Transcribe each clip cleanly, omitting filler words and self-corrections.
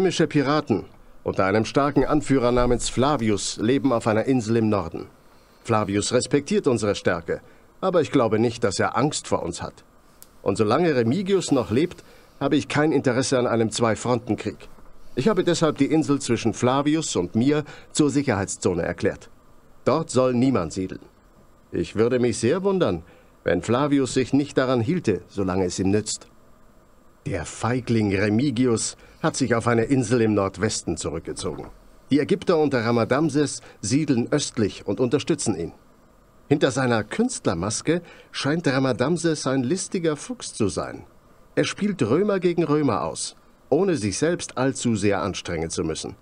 Römische Piraten unter einem starken Anführer namens Flavius leben auf einer Insel im Norden. Flavius respektiert unsere Stärke, aber ich glaube nicht, dass er Angst vor uns hat. Und solange Remigius noch lebt, habe ich kein Interesse an einem Zwei-Fronten-Krieg. Ich habe deshalb die Insel zwischen Flavius und mir zur Sicherheitszone erklärt. Dort soll niemand siedeln. Ich würde mich sehr wundern, wenn Flavius sich nicht daran hielte, solange es ihm nützt. Der Feigling Remigius hat sich auf eine Insel im Nordwesten zurückgezogen. Die Ägypter unter Rhadamanthys siedeln östlich und unterstützen ihn. Hinter seiner Künstlermaske scheint Rhadamanthys ein listiger Fuchs zu sein. Er spielt Römer gegen Römer aus, ohne sich selbst allzu sehr anstrengen zu müssen.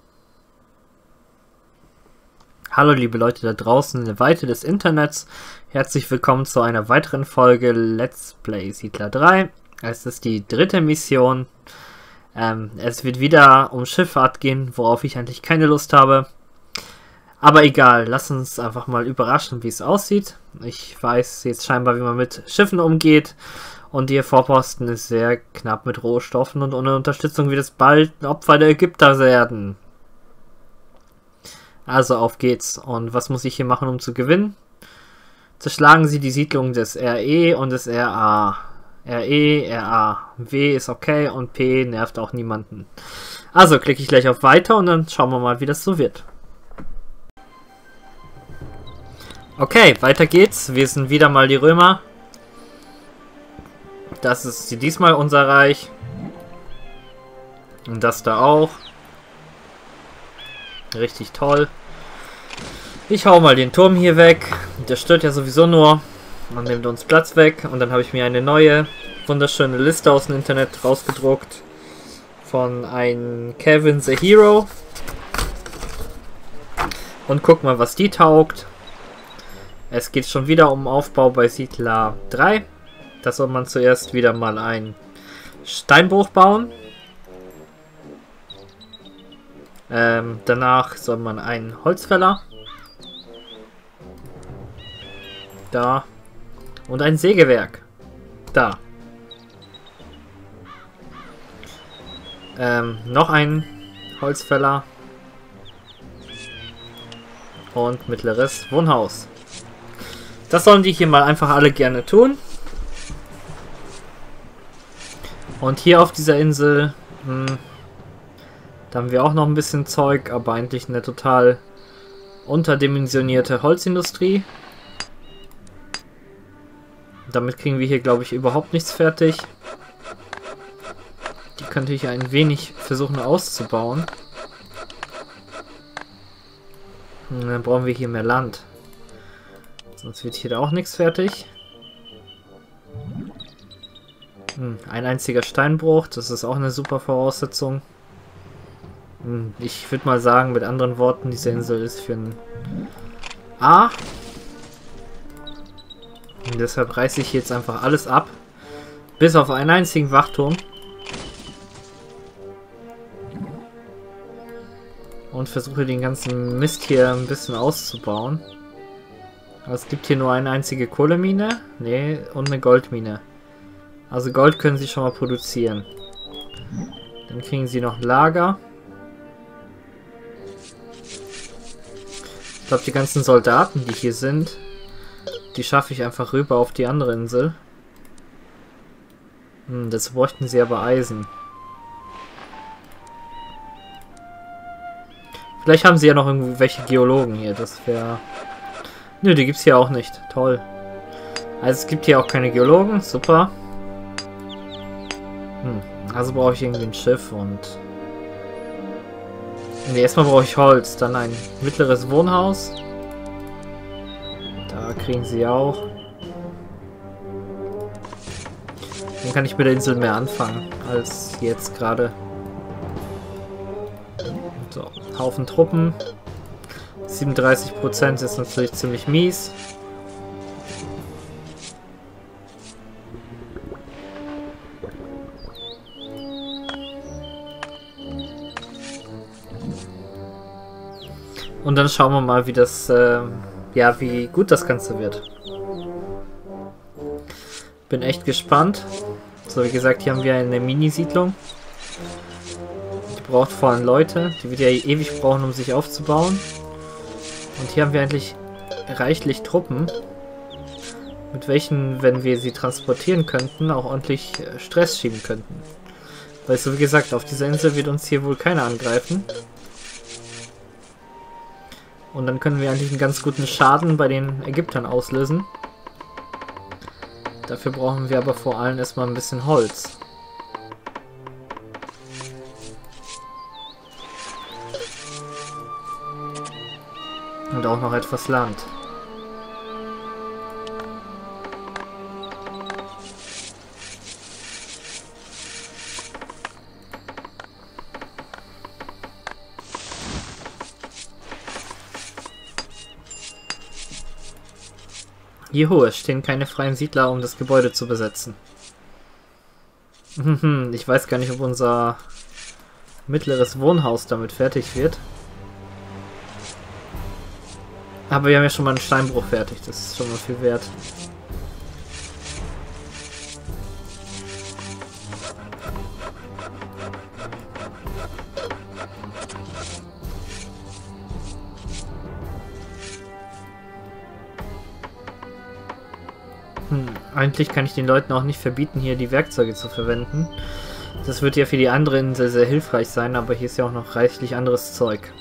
Hallo liebe Leute da draußen in der Weite des Internets. Herzlich willkommen zu einer weiteren Folge Let's Play Siedler 3. Es ist die dritte Mission. Es wird wieder um Schifffahrt gehen, worauf ich eigentlich keine Lust habe. Aber egal, lass uns einfach mal überraschen, wie es aussieht. Ich weiß jetzt scheinbar, wie man mit Schiffen umgeht. Und ihr Vorposten ist sehr knapp mit Rohstoffen und ohne Unterstützung wird es bald ein Opfer der Ägypter werden. Also auf geht's. Und was muss ich hier machen, um zu gewinnen? Zerschlagen Sie die Siedlung des RE und des RA. RE, RA. W ist okay und P nervt auch niemanden. Also klicke ich gleich auf Weiter und dann schauen wir mal, wie das so wird. Okay, weiter geht's. Wir sind wieder mal die Römer. Das ist diesmal unser Reich. Und das da auch. Richtig toll. Ich hau mal den Turm hier weg. Der stört ja sowieso nur. Man nimmt uns Platz weg. Und dann habe ich mir eine neue, wunderschöne Liste aus dem Internet rausgedruckt. Von einem Kevin the Hero. Und guck mal, was die taugt. Es geht schon wieder um Aufbau bei Siedler 3. Da soll man zuerst wieder mal einen Steinbruch bauen. Danach soll man einen Holzfäller. Da. Und ein Sägewerk. Da. Noch ein Holzfäller. Und mittleres Wohnhaus. Das sollen die hier mal einfach alle gerne tun. Und hier auf dieser Insel, da haben wir auch noch ein bisschen Zeug, aber eigentlich eine total unterdimensionierte Holzindustrie. Damit kriegen wir hier, glaube ich, überhaupt nichts fertig. Die könnte ich ein wenig versuchen auszubauen. Und dann brauchen wir hier mehr Land. Sonst wird hier auch nichts fertig. Ein einziger Steinbruch, das ist auch eine super Voraussetzung. Ich würde mal sagen, mit anderen Worten, diese Insel ist für ein A. Und deshalb reiße ich jetzt einfach alles ab. Bis auf einen einzigen Wachturm. Und versuche den ganzen Mist hier ein bisschen auszubauen. Aber es gibt hier nur eine einzige Kohlemine. Nee, und eine Goldmine. Also Gold können sie schon mal produzieren. Dann kriegen sie noch Lager. Ich glaube, die ganzen Soldaten, die hier sind, die schaffe ich einfach rüber auf die andere Insel. Das bräuchten sie aber Eisen. Vielleicht haben sie ja noch irgendwelche Geologen hier. Das wäre... Nö, die gibt es hier auch nicht. Toll. Also es gibt hier auch keine Geologen. Super. Also brauche ich irgendwie ein Schiff und... Ne, erstmal brauche ich Holz. Dann ein mittleres Wohnhaus. Da kriegen sie auch. Dann kann ich mit der Insel mehr anfangen als jetzt gerade. So, Haufen Truppen. 37% ist natürlich ziemlich mies. Und dann schauen wir mal, wie das, ja, wie gut das Ganze wird. Bin echt gespannt. So, wie gesagt, hier haben wir eine Mini-Siedlung. Die braucht vor allem Leute, die wieder ewig brauchen, um sich aufzubauen. Und hier haben wir eigentlich reichlich Truppen, mit welchen, wenn wir sie transportieren könnten, auch ordentlich Stress schieben könnten. Weil so wie gesagt, auf dieser Insel wird uns hier wohl keiner angreifen. Und dann können wir eigentlich einen ganz guten Schaden bei den Ägyptern auslösen. Dafür brauchen wir aber vor allem erstmal ein bisschen Holz. Und auch noch etwas Land. Juhu, es stehen keine freien Siedler, um das Gebäude zu besetzen. Ich weiß gar nicht, ob unser mittleres Wohnhaus damit fertig wird. Aber wir haben ja schon mal einen Steinbruch fertig, das ist schon mal viel wert. Eigentlich kann ich den Leuten auch nicht verbieten, hier die Werkzeuge zu verwenden. Das wird ja für die anderen sehr, sehr hilfreich sein, aber hier ist ja auch noch reichlich anderes Zeug.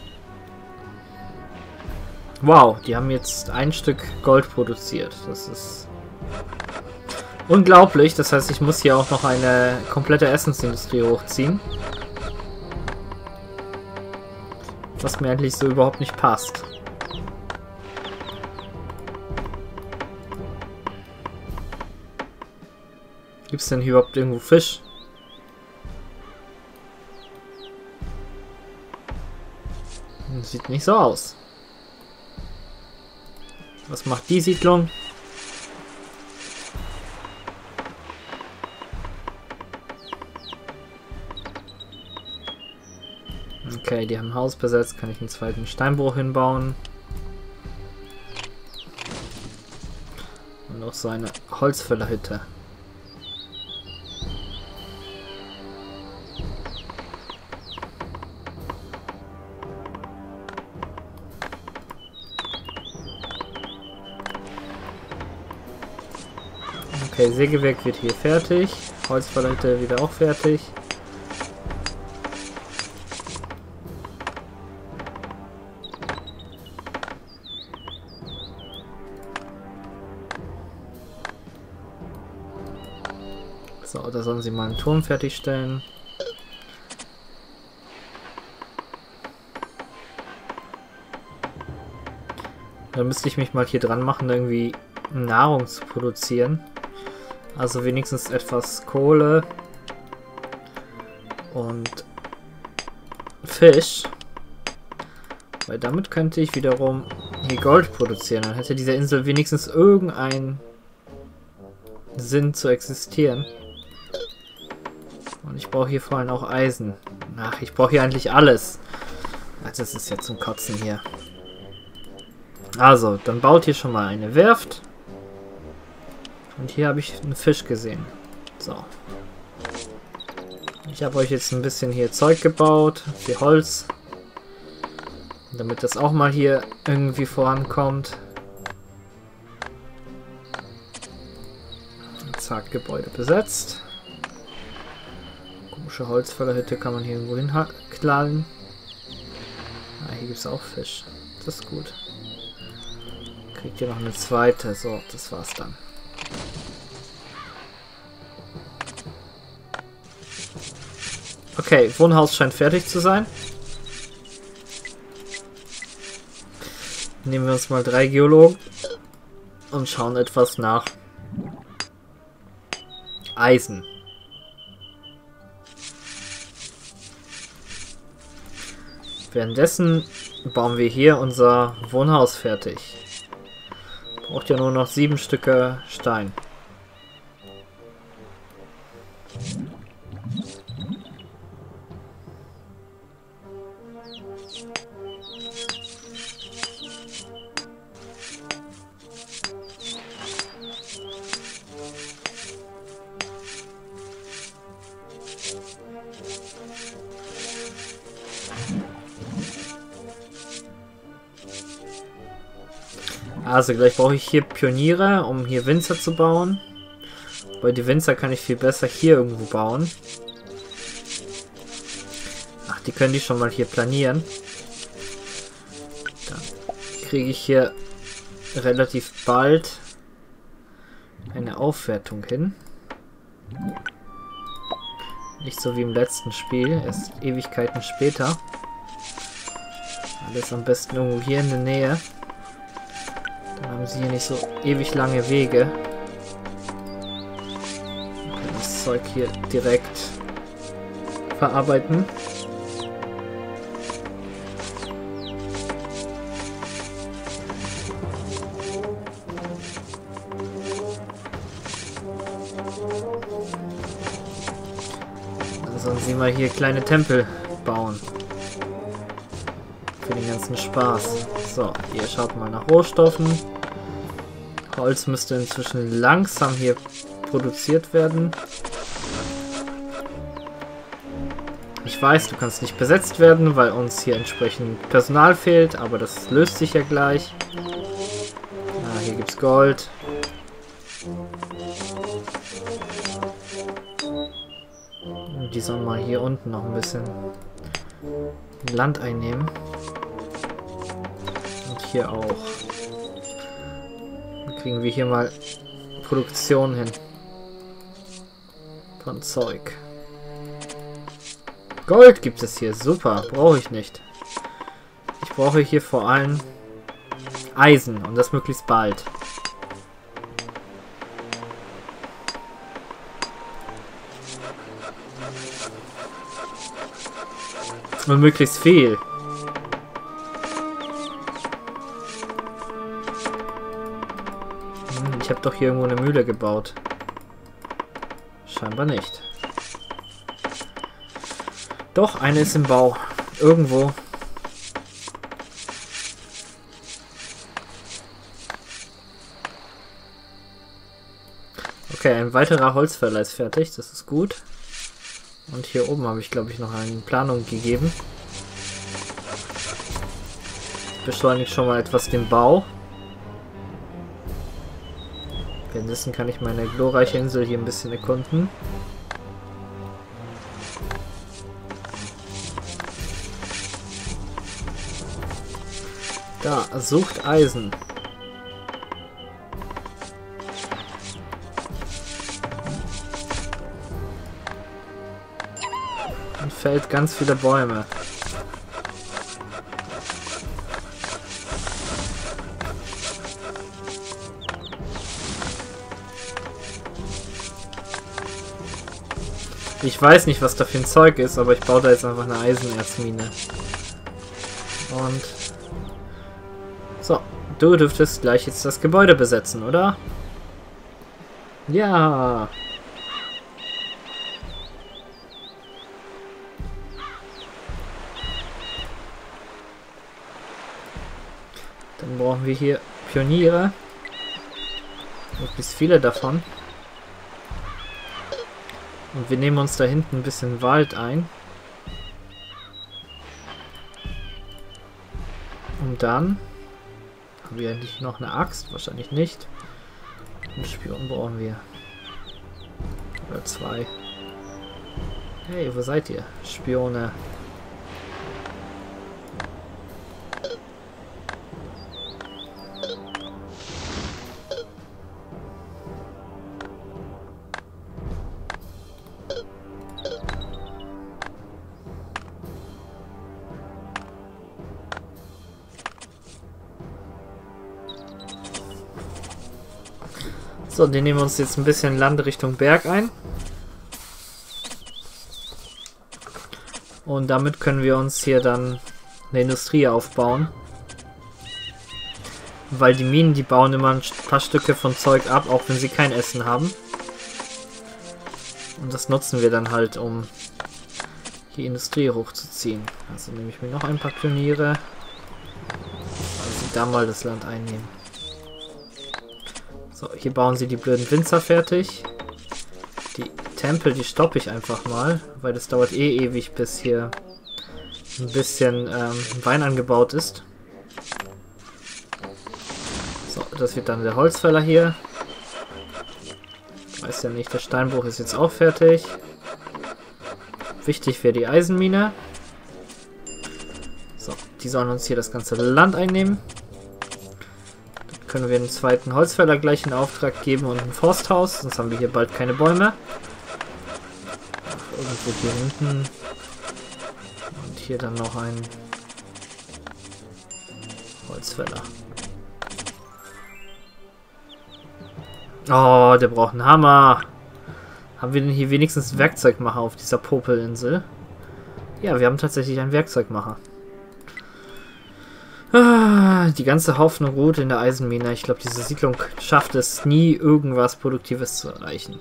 Wow, die haben jetzt ein Stück Gold produziert. Das ist unglaublich. Das heißt, ich muss hier auch noch eine komplette Essensindustrie hochziehen. Was mir eigentlich so überhaupt nicht passt. Gibt es denn hier überhaupt irgendwo Fisch? Sieht nicht so aus. Was macht die Siedlung? Okay, die haben ein Haus besetzt. Kann ich einen zweiten Steinbruch hinbauen. Und noch so eine Holzfällerhütte. Okay, Sägewerk wird hier fertig. Holzverleite wieder auch fertig. So, da sollen sie mal einen Turm fertigstellen. Dann müsste ich mich mal hier dran machen, irgendwie Nahrung zu produzieren. Also wenigstens etwas Kohle und Fisch. Weil damit könnte ich wiederum hier Gold produzieren. Dann hätte diese Insel wenigstens irgendeinen Sinn zu existieren. Und ich brauche hier vor allem auch Eisen. Ach, ich brauche hier eigentlich alles. Also das ist ja zum Kotzen hier. Also, dann baut hier schon mal eine Werft. Und hier habe ich einen Fisch gesehen. So. Ich habe euch jetzt ein bisschen hier Zeug gebaut. Für Holz. Damit das auch mal hier irgendwie vorankommt. Zack, Gebäude besetzt. Komische Holzfällerhütte kann man hier irgendwo hinknallen. Ah, hier gibt es auch Fisch. Das ist gut. Kriegt ihr noch eine zweite. So, das war's dann. Okay, Wohnhaus scheint fertig zu sein. Nehmen wir uns mal 3 Geologen und schauen etwas nach Eisen. Währenddessen bauen wir hier unser Wohnhaus fertig. Braucht ja nur noch 7 Stücke Stein. Also gleich brauche ich hier Pioniere, um hier Winzer zu bauen. Weil die Winzer kann ich viel besser hier irgendwo bauen. Ach, die können die schon mal hier planieren. Dann kriege ich hier relativ bald eine Aufwertung hin. Nicht so wie im letzten Spiel, erst Ewigkeiten später. Alles am besten irgendwo hier in der Nähe. Dann haben sie hier nicht so ewig lange Wege. Wir können das Zeug hier direkt verarbeiten. Sollen sie mal hier kleine Tempel bauen. Für den ganzen Spaß. So, ihr schaut mal nach Rohstoffen. Holz müsste inzwischen langsam hier produziert werden. Ich weiß, du kannst nicht besetzt werden, weil uns hier entsprechend Personal fehlt, aber das löst sich ja gleich. Ah, hier gibt's Gold. Die sollen mal hier unten noch ein bisschen Land einnehmen. Und hier auch. Dann kriegen wir hier mal Produktion hin. Von Zeug. Gold gibt es hier. Super. Brauche ich nicht. Ich brauche hier vor allem Eisen. Und das möglichst bald. Und möglichst viel. Ich habe doch hier irgendwo eine Mühle gebaut. Scheinbar nicht. Doch, eine ist im Bau. Irgendwo. Okay, ein weiterer Holzfäller ist fertig. Das ist gut. Und hier oben habe ich, glaube ich, noch eine Planung gegeben. Beschleunigt schon mal etwas den Bau. Währenddessen kann ich meine glorreiche Insel hier ein bisschen erkunden. Da, sucht Eisen. Und fällt ganz viele Bäume. Ich weiß nicht, was da für ein Zeug ist, aber ich baue da jetzt einfach eine Eisenerzmine. Und so, du dürftest gleich jetzt das Gebäude besetzen, oder? Ja. Dann brauchen wir hier Pioniere. Möglichst viele davon. Und wir nehmen uns da hinten ein bisschen Wald ein. Und dann haben wir endlich noch eine Axt, wahrscheinlich nicht. Einen Spion brauchen wir. Oder zwei. Hey, wo seid ihr? Spione. So, die nehmen wir uns jetzt ein bisschen Land Richtung Berg ein. Und damit können wir uns hier dann eine Industrie aufbauen. Weil die Minen, die bauen immer ein paar Stücke von Zeug ab, auch wenn sie kein Essen haben. Und das nutzen wir dann halt, um die Industrie hochzuziehen. Also nehme ich mir noch ein paar Pioniere. Also da mal das Land einnehmen. So, hier bauen sie die blöden Winzer fertig. Die Tempel, die stoppe ich einfach mal, weil das dauert eh ewig, bis hier ein bisschen Wein angebaut ist. So, das wird dann der Holzfäller hier. Weiß ja nicht, der Steinbruch ist jetzt auch fertig. Wichtig wäre die Eisenmine. So, die sollen uns hier das ganze Land einnehmen. Dann können wir den zweiten Holzfäller gleich in Auftrag geben und ein Forsthaus, sonst haben wir hier bald keine Bäume. Irgendwo hier hinten. Und hier dann noch ein Holzfäller. Oh, der braucht einen Hammer. Haben wir denn hier wenigstens Werkzeugmacher auf dieser Popelinsel? Ja, wir haben tatsächlich einen Werkzeugmacher. Ah, die ganze Hoffnung ruht in der Eisenmine. Ich glaube, diese Siedlung schafft es nie, irgendwas Produktives zu erreichen.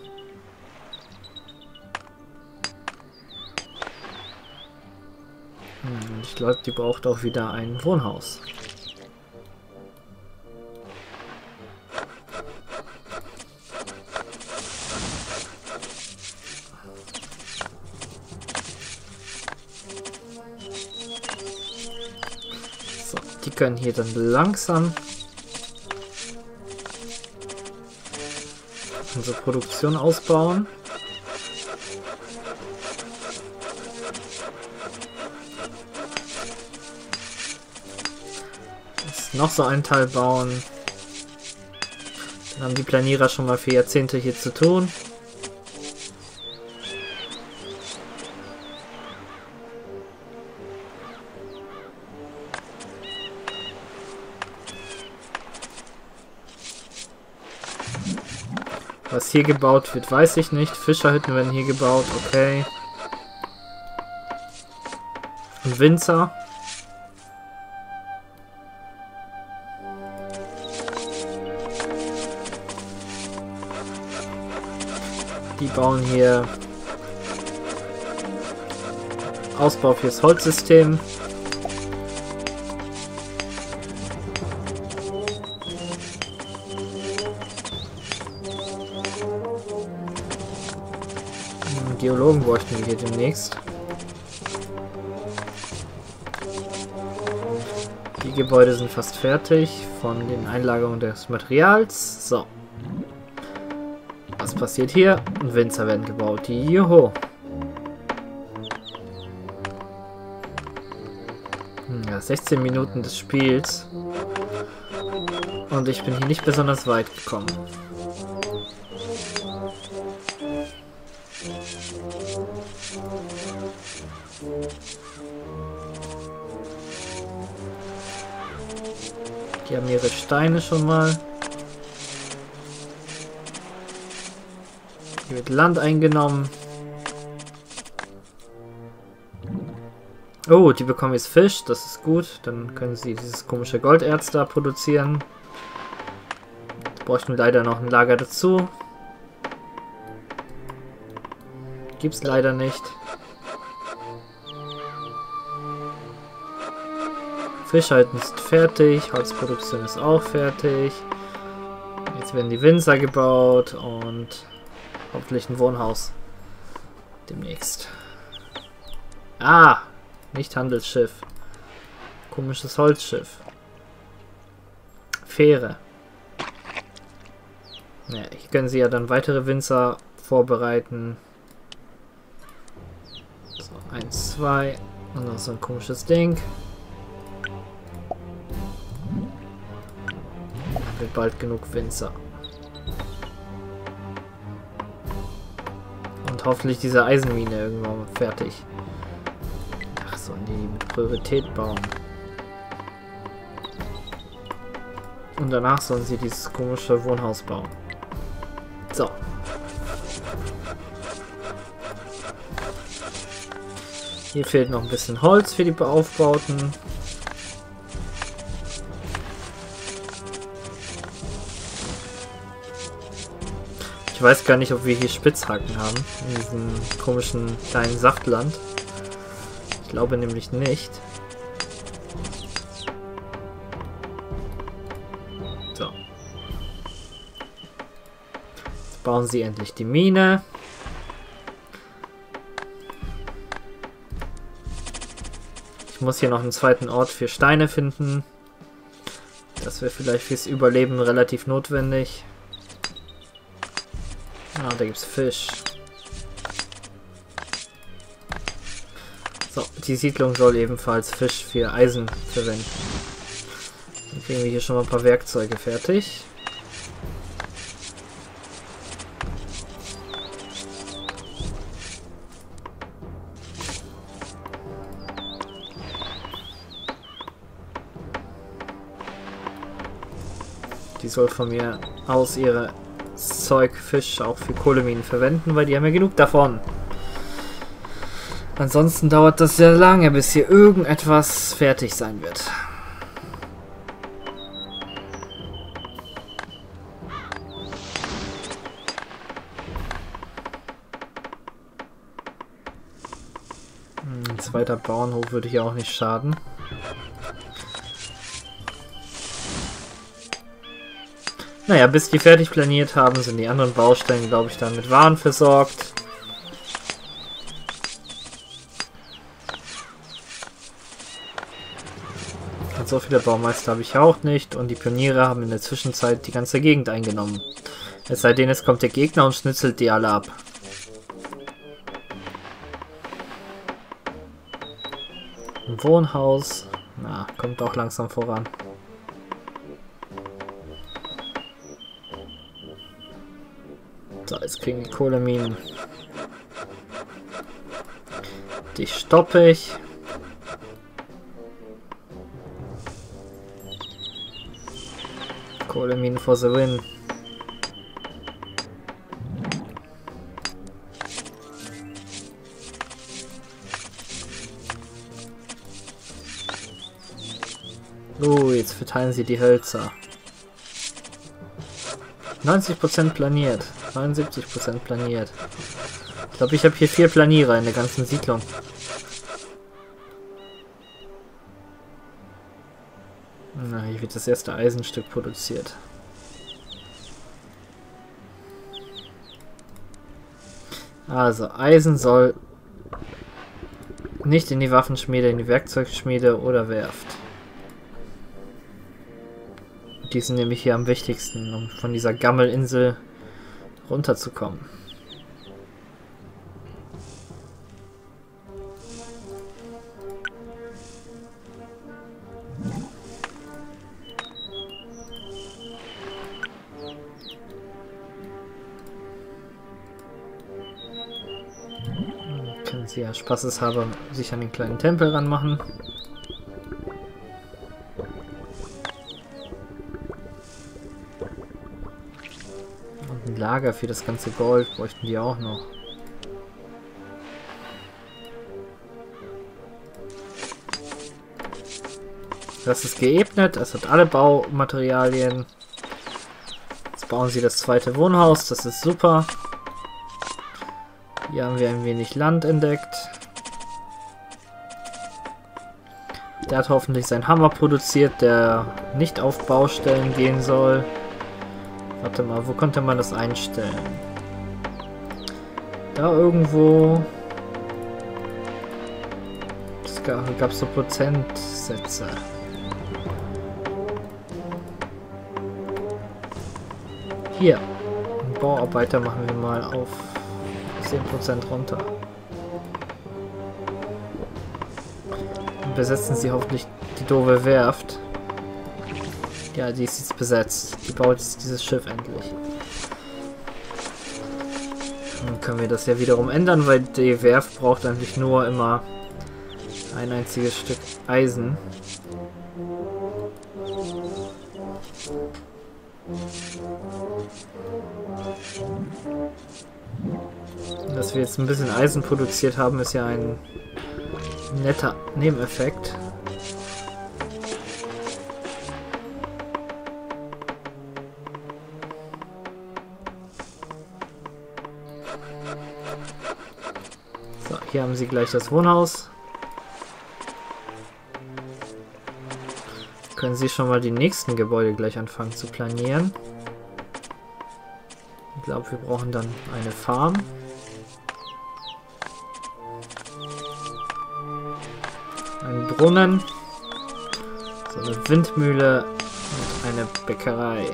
Ich glaube, die braucht auch wieder ein Wohnhaus. So, die können hier dann langsam unsere Produktion ausbauen. Noch so einen Teil bauen. Dann haben die Planierer schon mal für Jahrzehnte hier zu tun. Was hier gebaut wird, weiß ich nicht. Fischerhütten werden hier gebaut, okay. Und Winzer. Die bauen hier Ausbau fürs Holzsystem. Geologen bräuchten wir hier demnächst. Die Gebäude sind fast fertig von den Einlagerungen des Materials. So. Was passiert hier? Winzer werden gebaut. Juhu. Ja, 16 Minuten des Spiels. Und ich bin hier nicht besonders weit gekommen. Die haben ihre Steine schon mal. Hier wird Land eingenommen. Oh, die bekommen jetzt Fisch. Das ist gut. Dann können sie dieses komische Golderz da produzieren. Bräuchten leider noch ein Lager dazu. Gibt's leider nicht. Fischhalten ist fertig. Holzproduktion ist auch fertig. Jetzt werden die Winzer gebaut und hoffentlich ein Wohnhaus demnächst. Ah, nicht Handelsschiff. Komisches Holzschiff. Fähre. Ja, hier können sie ja dann weitere Winzer vorbereiten. So, 1, 2 und noch so ein komisches Ding. Dann haben wir bald genug Winzer. Und hoffentlich diese Eisenmine irgendwann mal fertig. Ach, sollen die mit Priorität bauen. Und danach sollen sie dieses komische Wohnhaus bauen. So. Hier fehlt noch ein bisschen Holz für die Aufbauten. Ich weiß gar nicht, ob wir hier Spitzhacken haben, in diesem komischen kleinen Saftland. Ich glaube nämlich nicht. So. Jetzt bauen sie endlich die Mine. Ich muss hier noch einen zweiten Ort für Steine finden. Das wäre vielleicht fürs Überleben relativ notwendig. Ah, da gibt's Fisch. So, die Siedlung soll ebenfalls Fisch für Eisen verwenden. Dann kriegen wir hier schon mal ein paar Werkzeuge fertig. Die soll von mir aus ihre Fisch auch für Kohleminen verwenden, weil die haben ja genug davon. Ansonsten dauert das sehr lange, bis hier irgendetwas fertig sein wird. Ein zweiter Bauernhof würde hier auch nicht schaden. Naja, bis die fertig planiert haben, sind die anderen Baustellen, glaube ich, dann mit Waren versorgt. Und so viele Baumeister habe ich auch nicht. Und die Pioniere haben in der Zwischenzeit die ganze Gegend eingenommen. Es sei denn, es kommt der Gegner und schnitzelt die alle ab. Ein Wohnhaus. Na, kommt auch langsam voran. So, jetzt kriegen die Kohleminen. Die stoppe ich. Kohleminen for the win. Jetzt verteilen sie die Hölzer. 90% planiert. 79% planiert. Ich glaube, ich habe hier 4 Planierer in der ganzen Siedlung. Na, hier wird das erste Eisenstück produziert. Also, Eisen soll nicht in die Waffenschmiede, in die Werkzeugschmiede oder Werft. Die sind nämlich hier am wichtigsten, um von dieser Gammelinsel runterzukommen. Können sie ja spaßeshalber sich an den kleinen Tempel ranmachen. Lager für das ganze Gold bräuchten die auch noch. Das ist geebnet, es hat alle Baumaterialien. Jetzt bauen sie das zweite Wohnhaus, das ist super. Hier haben wir ein wenig Land entdeckt. Der hat hoffentlich seinen Hammer produziert, der nicht auf Baustellen gehen soll. Warte mal, wo konnte man das einstellen? Da irgendwo. Es gab so Prozentsätze. Hier. Einen Bauarbeiter machen wir mal auf 10% runter. Und besetzen sie hoffentlich die doofe Werft. Ja, die ist jetzt besetzt. Die baut jetzt dieses Schiff endlich. Dann können wir das ja wiederum ändern, weil die Werft braucht eigentlich nur immer ein einziges Stück Eisen. Dass wir jetzt ein bisschen Eisen produziert haben, ist ja ein netter Nebeneffekt. So, hier haben sie gleich das Wohnhaus. Können sie schon mal die nächsten Gebäude gleich anfangen zu planieren. Ich glaube, wir brauchen dann eine Farm. Einen Brunnen. So eine Windmühle Und eine Bäckerei.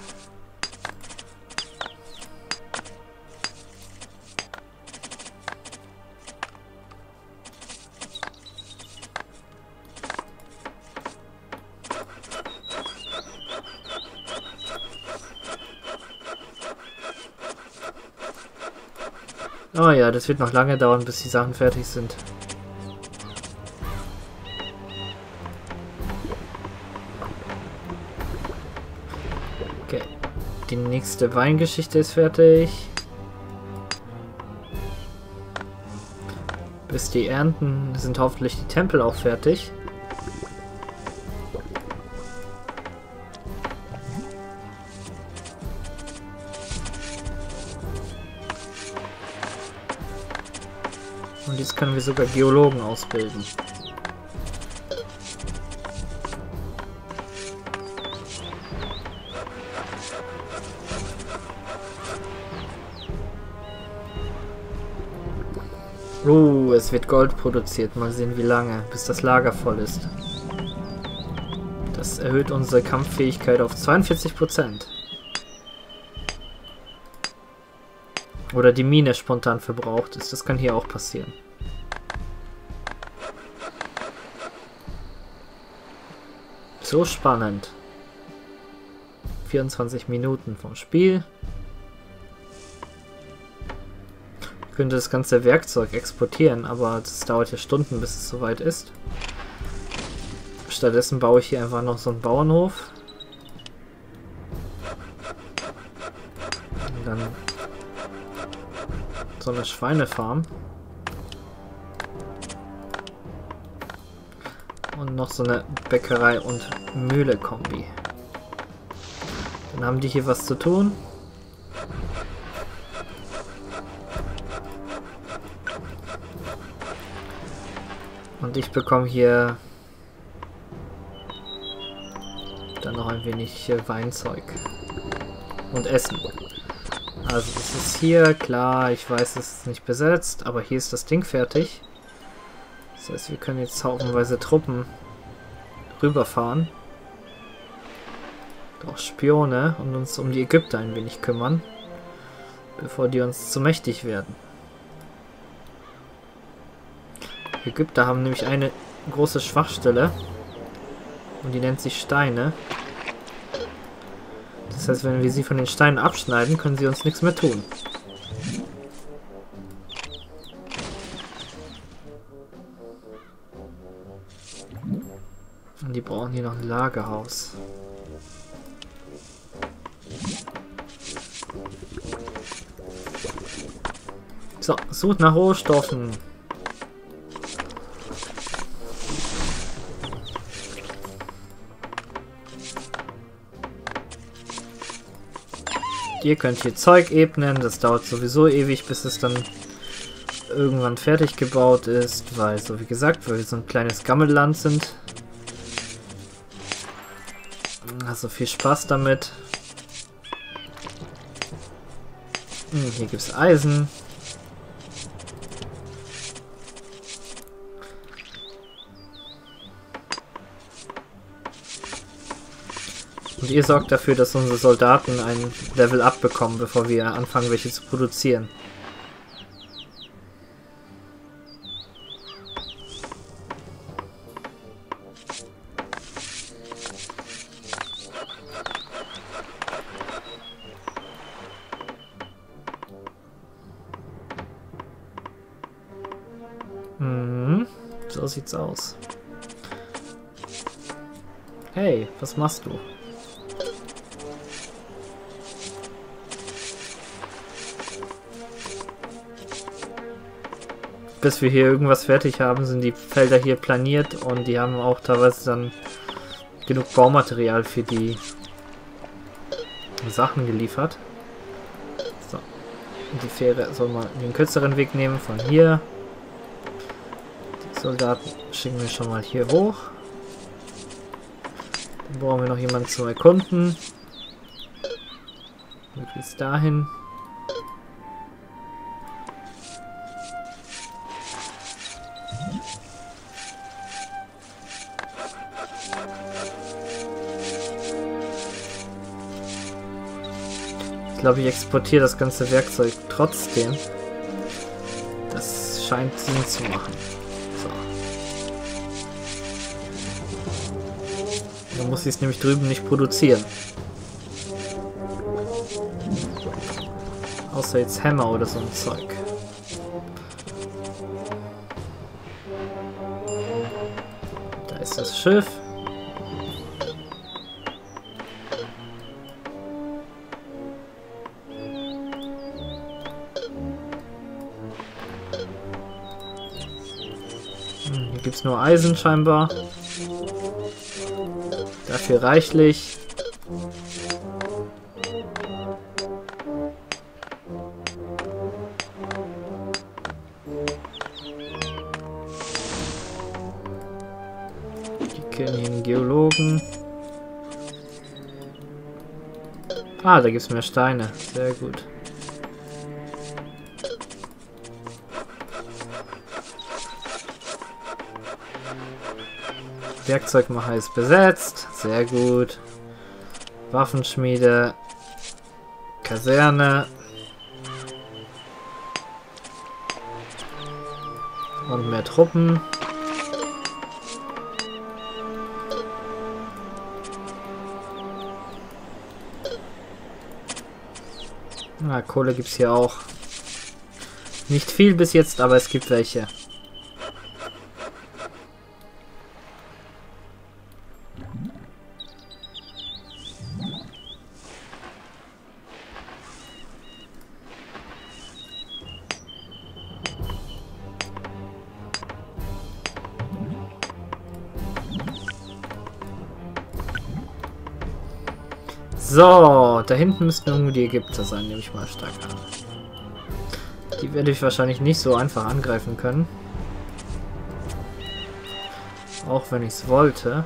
Oh ja, das wird noch lange dauern, bis die Sachen fertig sind. Okay, die nächste Weingeschichte ist fertig. Bis die ernten, sind hoffentlich die Tempel auch fertig. Und jetzt können wir sogar Geologen ausbilden. Es wird Gold produziert. Mal sehen, wie lange, bis das Lager voll ist. Das erhöht unsere Kampffähigkeit auf 42%. Oder die Mine spontan verbraucht ist. Das kann hier auch passieren. So spannend. 24 Minuten vom Spiel. Ich könnte das ganze Werkzeug exportieren, aber das dauert ja Stunden, bis es soweit ist. Stattdessen baue ich hier einfach noch so einen Bauernhof. Und dann so eine Schweinefarm. Und noch so eine Bäckerei und Mühle-Kombi. Dann haben die hier was zu tun. Und ich bekomme hier dann noch ein wenig Weinzeug und Essen. Also das ist hier, klar, ich weiß, es ist nicht besetzt, aber hier ist das Ding fertig. Das heißt, wir können jetzt haufenweise Truppen rüberfahren. Auch Spione und uns um die Ägypter ein wenig kümmern, bevor die uns zu mächtig werden. Die Ägypter haben nämlich eine große Schwachstelle und die nennt sich Steine. Das heißt, wenn wir sie von den Steinen abschneiden, können sie uns nichts mehr tun. Und die brauchen hier noch ein Lagerhaus. So, sucht nach Rohstoffen. Ihr könnt hier Zeug ebnen, das dauert sowieso ewig, bis es dann irgendwann fertig gebaut ist, weil, so wie gesagt, weil wir so ein kleines Gammelland sind. Also viel Spaß damit. Hier gibt es Eisen. Und ihr sorgt dafür, dass unsere Soldaten ein Level Up bekommen, bevor wir anfangen, welche zu produzieren. So sieht's aus. Hey, was machst du? Bis wir hier irgendwas fertig haben, sind die Felder hier planiert und die haben auch teilweise dann genug Baumaterial für die Sachen geliefert. So. Und die Fähre soll mal den kürzeren Weg nehmen von hier. Die Soldaten schicken wir schon mal hier hoch. Dann brauchen wir noch jemanden zum Erkunden. Möglichst dahin. Ich glaube, ich exportiere das ganze Werkzeug trotzdem. Das scheint Sinn zu machen. So. Dann muss ich es nämlich drüben nicht produzieren. Außer jetzt Hämmer oder so ein Zeug. Da ist das Schiff. Hier gibt es nur Eisen scheinbar. Dafür reichlich. Hier einen Geologen. Ah, da gibt es mehr Steine. Sehr gut. Werkzeugmacher ist besetzt. Sehr gut. Waffenschmiede. Kaserne. Und mehr Truppen. Na, Kohle gibt es hier auch. Nicht viel bis jetzt, aber es gibt welche. So, da hinten müssten irgendwo die Ägypter sein, nehme ich mal stark an. Die werde ich wahrscheinlich nicht so einfach angreifen können. Auch wenn ich es wollte.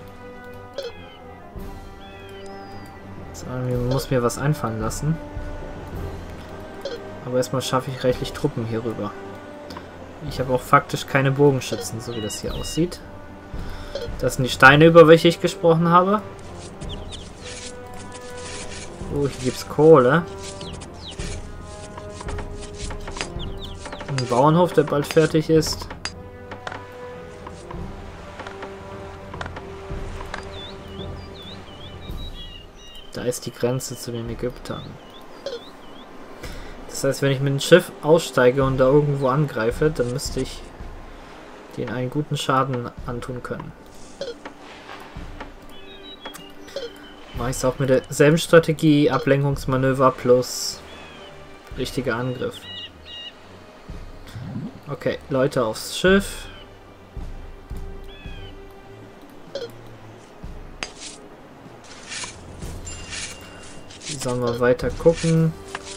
So, ich muss mir was einfallen lassen. Aber erstmal schaffe ich reichlich Truppen hier rüber. Ich habe auch faktisch keine Bogenschützen, so wie das hier aussieht. Das sind die Steine, über welche ich gesprochen habe. Oh, hier gibt es Kohle. Ein Bauernhof, der bald fertig ist. Da ist die Grenze zu den Ägyptern. Das heißt, wenn ich mit dem Schiff aussteige und da irgendwo angreife, dann müsste ich denen einen guten Schaden antun können. Mache ich es auch mit derselben Strategie, Ablenkungsmanöver plus richtiger Angriff. Okay, Leute aufs Schiff. Die sollen wir weiter gucken.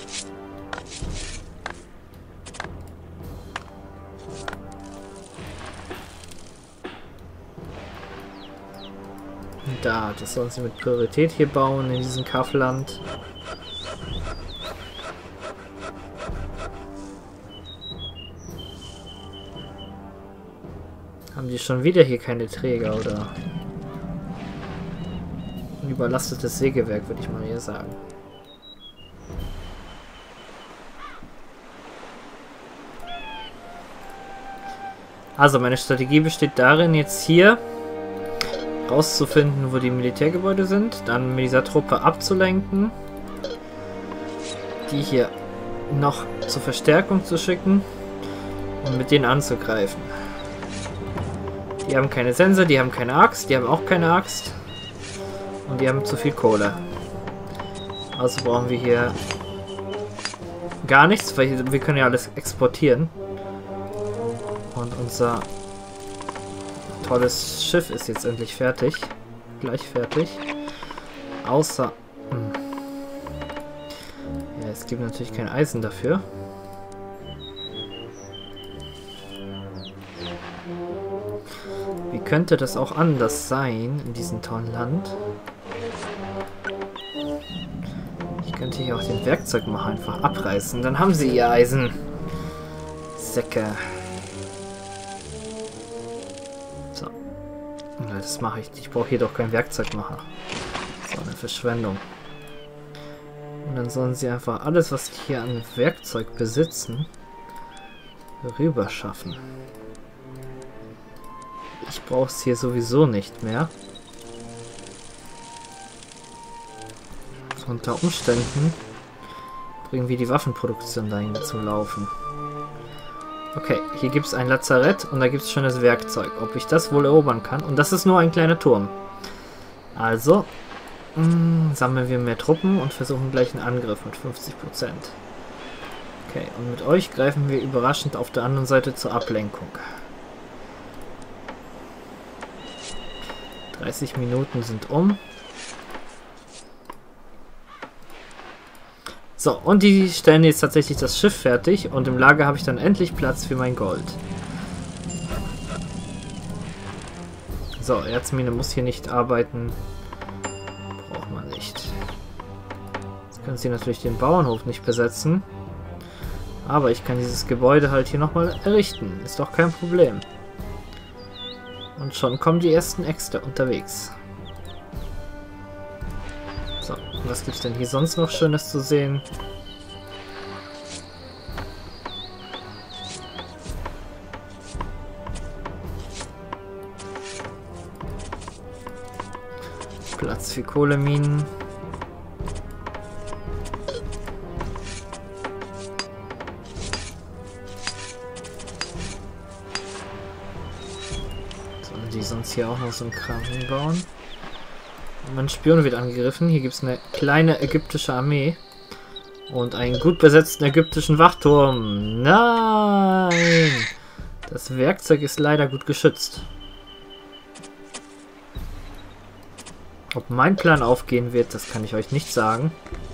Da, das sollen sie mit Priorität hier bauen in diesem Kaffland. Haben die schon wieder hier keine Träger oder ein überlastetes Sägewerk, würde ich mal hier sagen. Also meine Strategie besteht darin, jetzt hier rauszufinden, wo die Militärgebäude sind, dann mit dieser Truppe abzulenken, die hier noch zur Verstärkung zu schicken und mit denen anzugreifen. Die haben keine Sense, die haben keine Axt, die haben auch keine Axt und die haben zu viel Kohle. Also brauchen wir hier gar nichts, weil wir können ja alles exportieren. Und unser tolles Schiff ist jetzt endlich fertig. Gleich fertig. Außer... Ja, es gibt natürlich kein Eisen dafür. Wie könnte das auch anders sein in diesem tollen Land? Ich könnte hier auch den Werkzeugmacher einfach abreißen. Dann haben sie ihr Eisen. Säcke. So. Das mache ich. Ich brauche hier doch kein Werkzeugmacher. So eine Verschwendung. Und dann sollen sie einfach alles, was sie hier an Werkzeug besitzen, rüber schaffen. Ich brauche es hier sowieso nicht mehr. Unter Umständen bringen wir die Waffenproduktion dahin zum Laufen. Okay, hier gibt es ein Lazarett und da gibt es schönes Werkzeug. Ob ich das wohl erobern kann? Und das ist nur ein kleiner Turm. Also, sammeln wir mehr Truppen und versuchen gleich einen Angriff mit 50%. Okay, und mit euch greifen wir überraschend auf der anderen Seite zur Ablenkung. 30 Minuten sind um. So, und die stellen jetzt tatsächlich das Schiff fertig und im Lager habe ich dann endlich Platz für mein Gold. So, Erzmine muss hier nicht arbeiten. Braucht man nicht. Jetzt können sie natürlich den Bauernhof nicht besetzen. Aber ich kann dieses Gebäude halt hier nochmal errichten. Ist doch kein Problem. Und schon kommen die ersten Äxte unterwegs. So, und was gibt's denn hier sonst noch Schönes zu sehen? Platz für Kohleminen. Sollen die sonst hier auch noch so einen Kram hinbauen? Mein Spion wird angegriffen. Hier gibt es eine kleine ägyptische Armee. Und einen gut besetzten ägyptischen Wachturm. Nein! Das Werkzeug ist leider gut geschützt. Ob mein Plan aufgehen wird, das kann ich euch nicht sagen.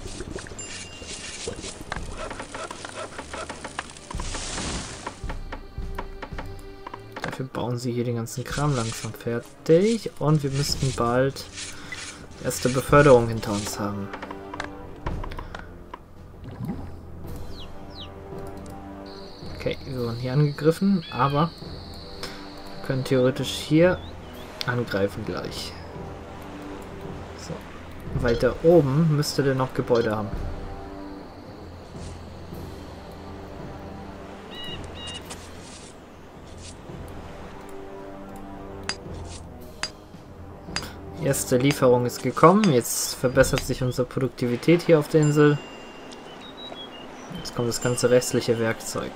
Dafür bauen sie hier den ganzen Kram langsam fertig. Und wir müssten bald erste Beförderung hinter uns haben. Okay, wir wurden hier angegriffen, aber wir können theoretisch hier angreifen gleich. So, weiter oben müsste der noch Gebäude haben. Erste Lieferung ist gekommen. Jetzt verbessert sich unsere Produktivität hier auf der Insel. Jetzt kommt das ganze restliche Werkzeug.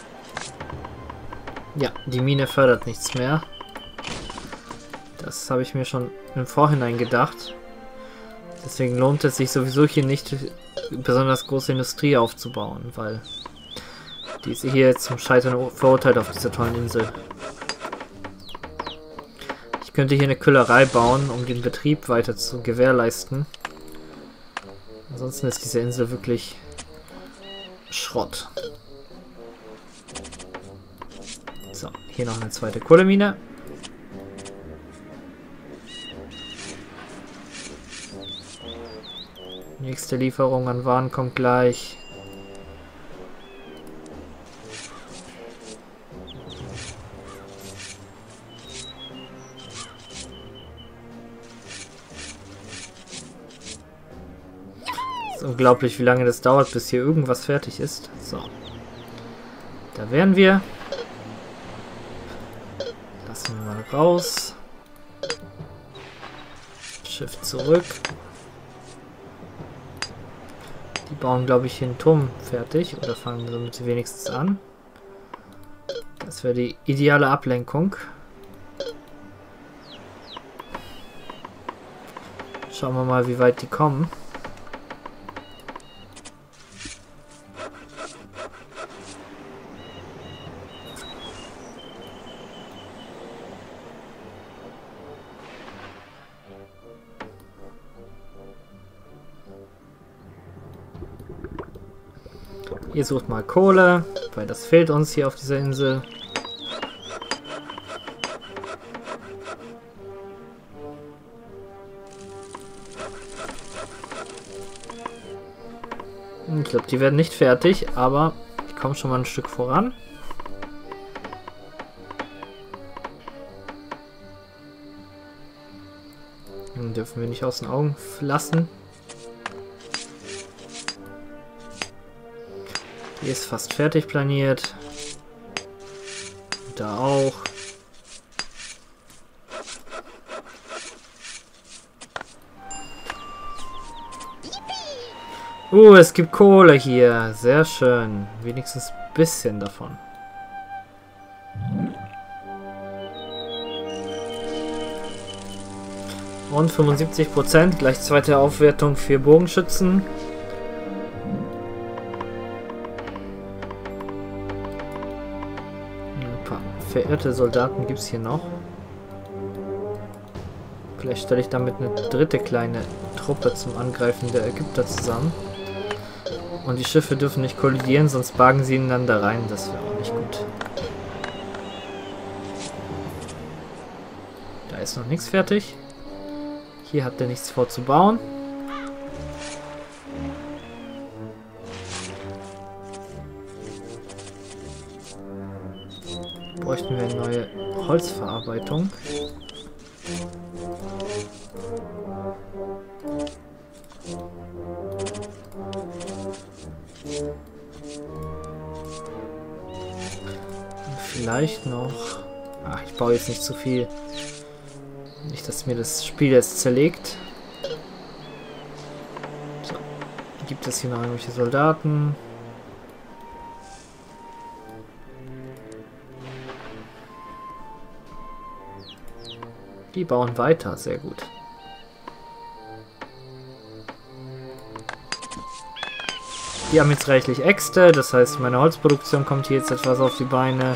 Ja, die Mine fördert nichts mehr. Das habe ich mir schon im Vorhinein gedacht. Deswegen lohnt es sich sowieso hier nicht besonders große Industrie aufzubauen, weil die ist hier zum Scheitern verurteilt auf dieser tollen Insel. Ich könnte hier eine Küllerei bauen, um den Betrieb weiter zu gewährleisten. Ansonsten ist diese Insel wirklich Schrott. So, hier noch eine zweite Kohlemine. Nächste Lieferung an Waren kommt gleich. Unglaublich, wie lange das dauert, bis hier irgendwas fertig ist. So. Da wären wir. Lassen wir mal raus. Schiff zurück. Die bauen, glaube ich, hier einen Turm fertig. Oder fangen damit wenigstens an. Das wäre die ideale Ablenkung. Schauen wir mal, wie weit die kommen. Ihr sucht mal Kohle, weil das fehlt uns hier auf dieser Insel. Ich glaube, die werden nicht fertig, aber ich komme schon mal ein Stück voran. Den dürfen wir nicht aus den Augen lassen. Hier ist fast fertig planiert. Da auch. Es gibt Kohle hier. Sehr schön. Wenigstens ein bisschen davon. Und 75%, gleich zweite Aufwertung für Bogenschützen. Ein paar verirrte Soldaten gibt es hier noch. Vielleicht stelle ich damit eine dritte kleine Truppe zum Angreifen der Ägypter zusammen. Und die Schiffe dürfen nicht kollidieren, sonst bargen sie ineinander rein. Das wäre auch nicht gut. Da ist noch nichts fertig. Hier habt ihr nichts vorzubauen. Bräuchten wir eine neue Holzverarbeitung. Und vielleicht noch... Ach, ich baue jetzt nicht zu viel. Nicht, dass mir das Spiel jetzt zerlegt. So. Gibt es hier noch irgendwelche Soldaten? Die bauen weiter, sehr gut. Die haben jetzt reichlich Äxte, das heißt, meine Holzproduktion kommt hier jetzt etwas auf die Beine.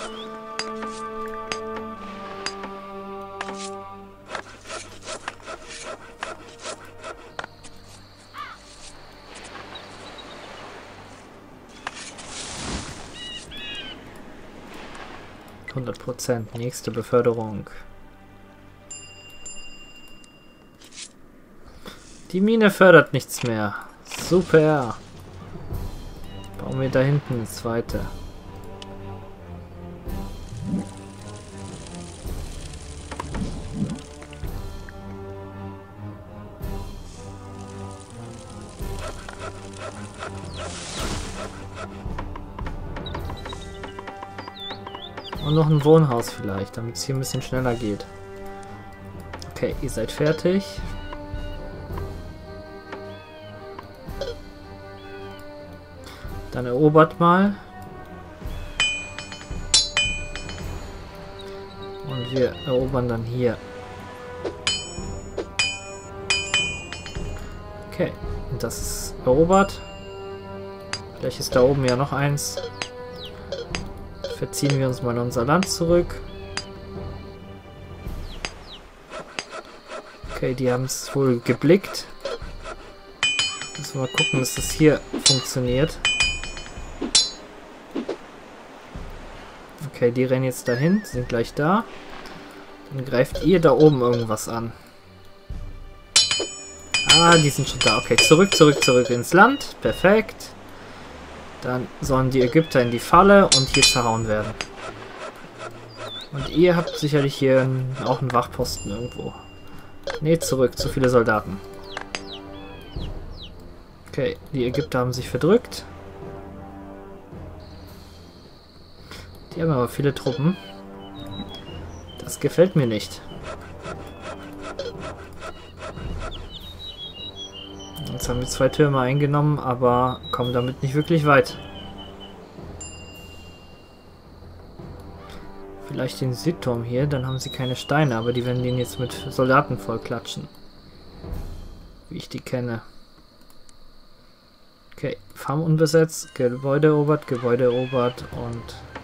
%. Nächste Beförderung. Die Mine fördert nichts mehr. Super. Bauen wir da hinten eine zweite. Und noch ein Wohnhaus vielleicht, damit es hier ein bisschen schneller geht. Okay, ihr seid fertig. Dann erobert mal. Und wir erobern dann hier. Okay, und das ist erobert. Vielleicht ist da oben ja noch eins. Verziehen wir uns mal in unser Land zurück. Okay, die haben es wohl geblickt. Müssen wir mal gucken, dass das hier funktioniert. Okay, die rennen jetzt dahin, sind gleich da. Dann greift ihr da oben irgendwas an. Ah, die sind schon da. Okay, zurück ins Land. Perfekt. Dann sollen die Ägypter in die Falle und hier zerhauen werden. Und ihr habt sicherlich hier auch einen Wachposten irgendwo. Ne, zurück. Zu viele Soldaten. Okay, die Ägypter haben sich verdrückt. Die haben aber viele Truppen. Das gefällt mir nicht. Jetzt haben wir 2 Türme eingenommen, aber kommen damit nicht wirklich weit. Vielleicht den Südturm hier, dann haben sie keine Steine, aber die werden den jetzt mit Soldaten vollklatschen. Wie ich die kenne. Okay, Farm unbesetzt, Gebäude erobert und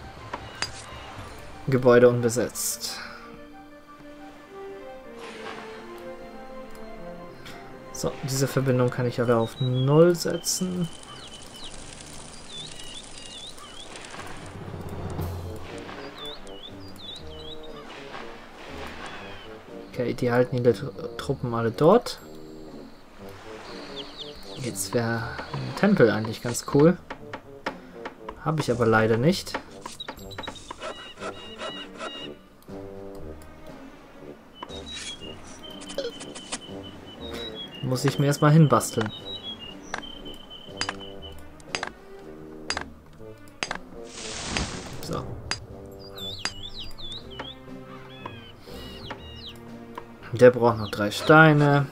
Gebäude unbesetzt. So, diese Verbindung kann ich alle auf 0 setzen. Okay, die halten die Truppen alle dort. Jetzt wäre ein Tempel eigentlich ganz cool. Habe ich aber leider nicht. Muss ich mir erstmal hinbasteln. Der braucht noch 3 Steine.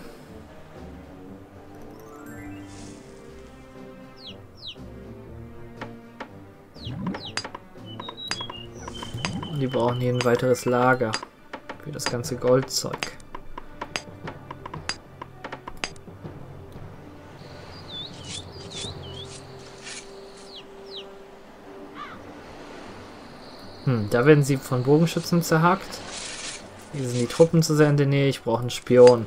Die brauchen hier ein weiteres Lager für das ganze Goldzeug. Da werden sie von Bogenschützen zerhackt. Hier sind die Truppen zu sehr in der Nähe. Ich brauche einen Spion.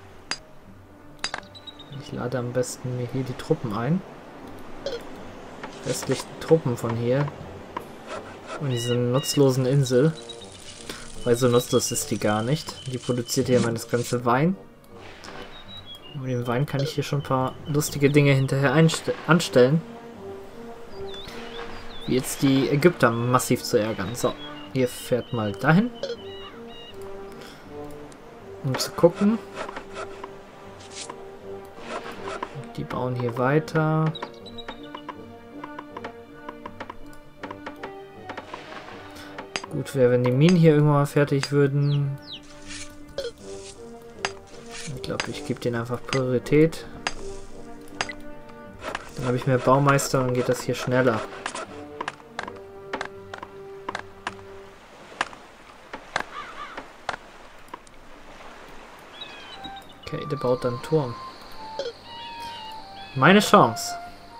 Ich lade am besten mir hier die Truppen ein. Westlichen Truppen von hier. Und diese nutzlosen Insel. Weil so nutzlos ist die gar nicht. Die produziert hier immer das ganze Wein. Und mit dem Wein kann ich hier schon ein paar lustige Dinge hinterher anstellen. Wie jetzt die Ägypter massiv zu ärgern. So, ihr fährt mal dahin. Um zu gucken. Die bauen hier weiter. Gut wäre, wenn die Minen hier irgendwann mal fertig würden. Ich glaube, ich gebe denen einfach Priorität. Dann habe ich mehr Baumeister und geht das hier schneller. Okay, der baut dann einen Turm. Meine Chance.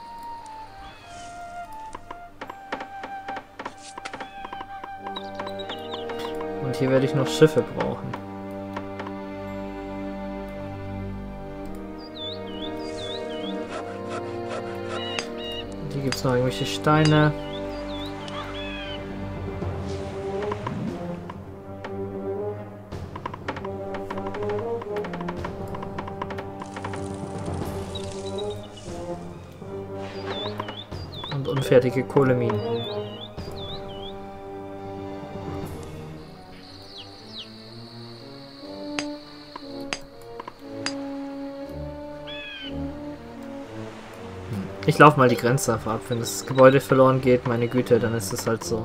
Und hier werde ich noch Schiffe brauchen. Hier gibt es noch irgendwelche Steine. Und unfertige Kohleminen. Ich laufe mal die Grenze einfach ab. Wenn das Gebäude verloren geht, meine Güte, dann ist es halt so.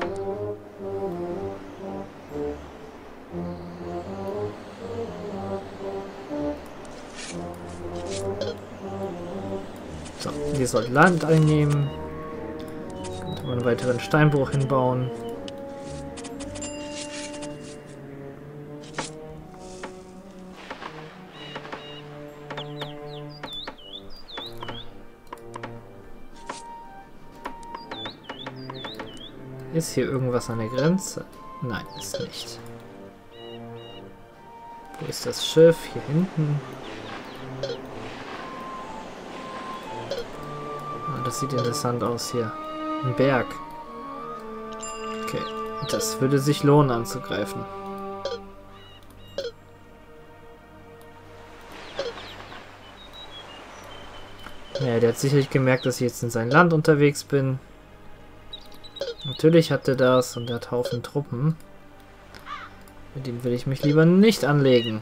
So, wir sollten Land einnehmen. Könnte man einen weiteren Steinbruch hinbauen. Ist hier irgendwas an der Grenze? Nein, ist nicht. Wo ist das Schiff? Hier hinten. Ah, das sieht interessant aus hier. Ein Berg. Okay, das würde sich lohnen anzugreifen. Ja, der hat sicherlich gemerkt, dass ich jetzt in sein Land unterwegs bin. Natürlich hat er das und er hat Haufen Truppen. Mit denen will ich mich lieber nicht anlegen.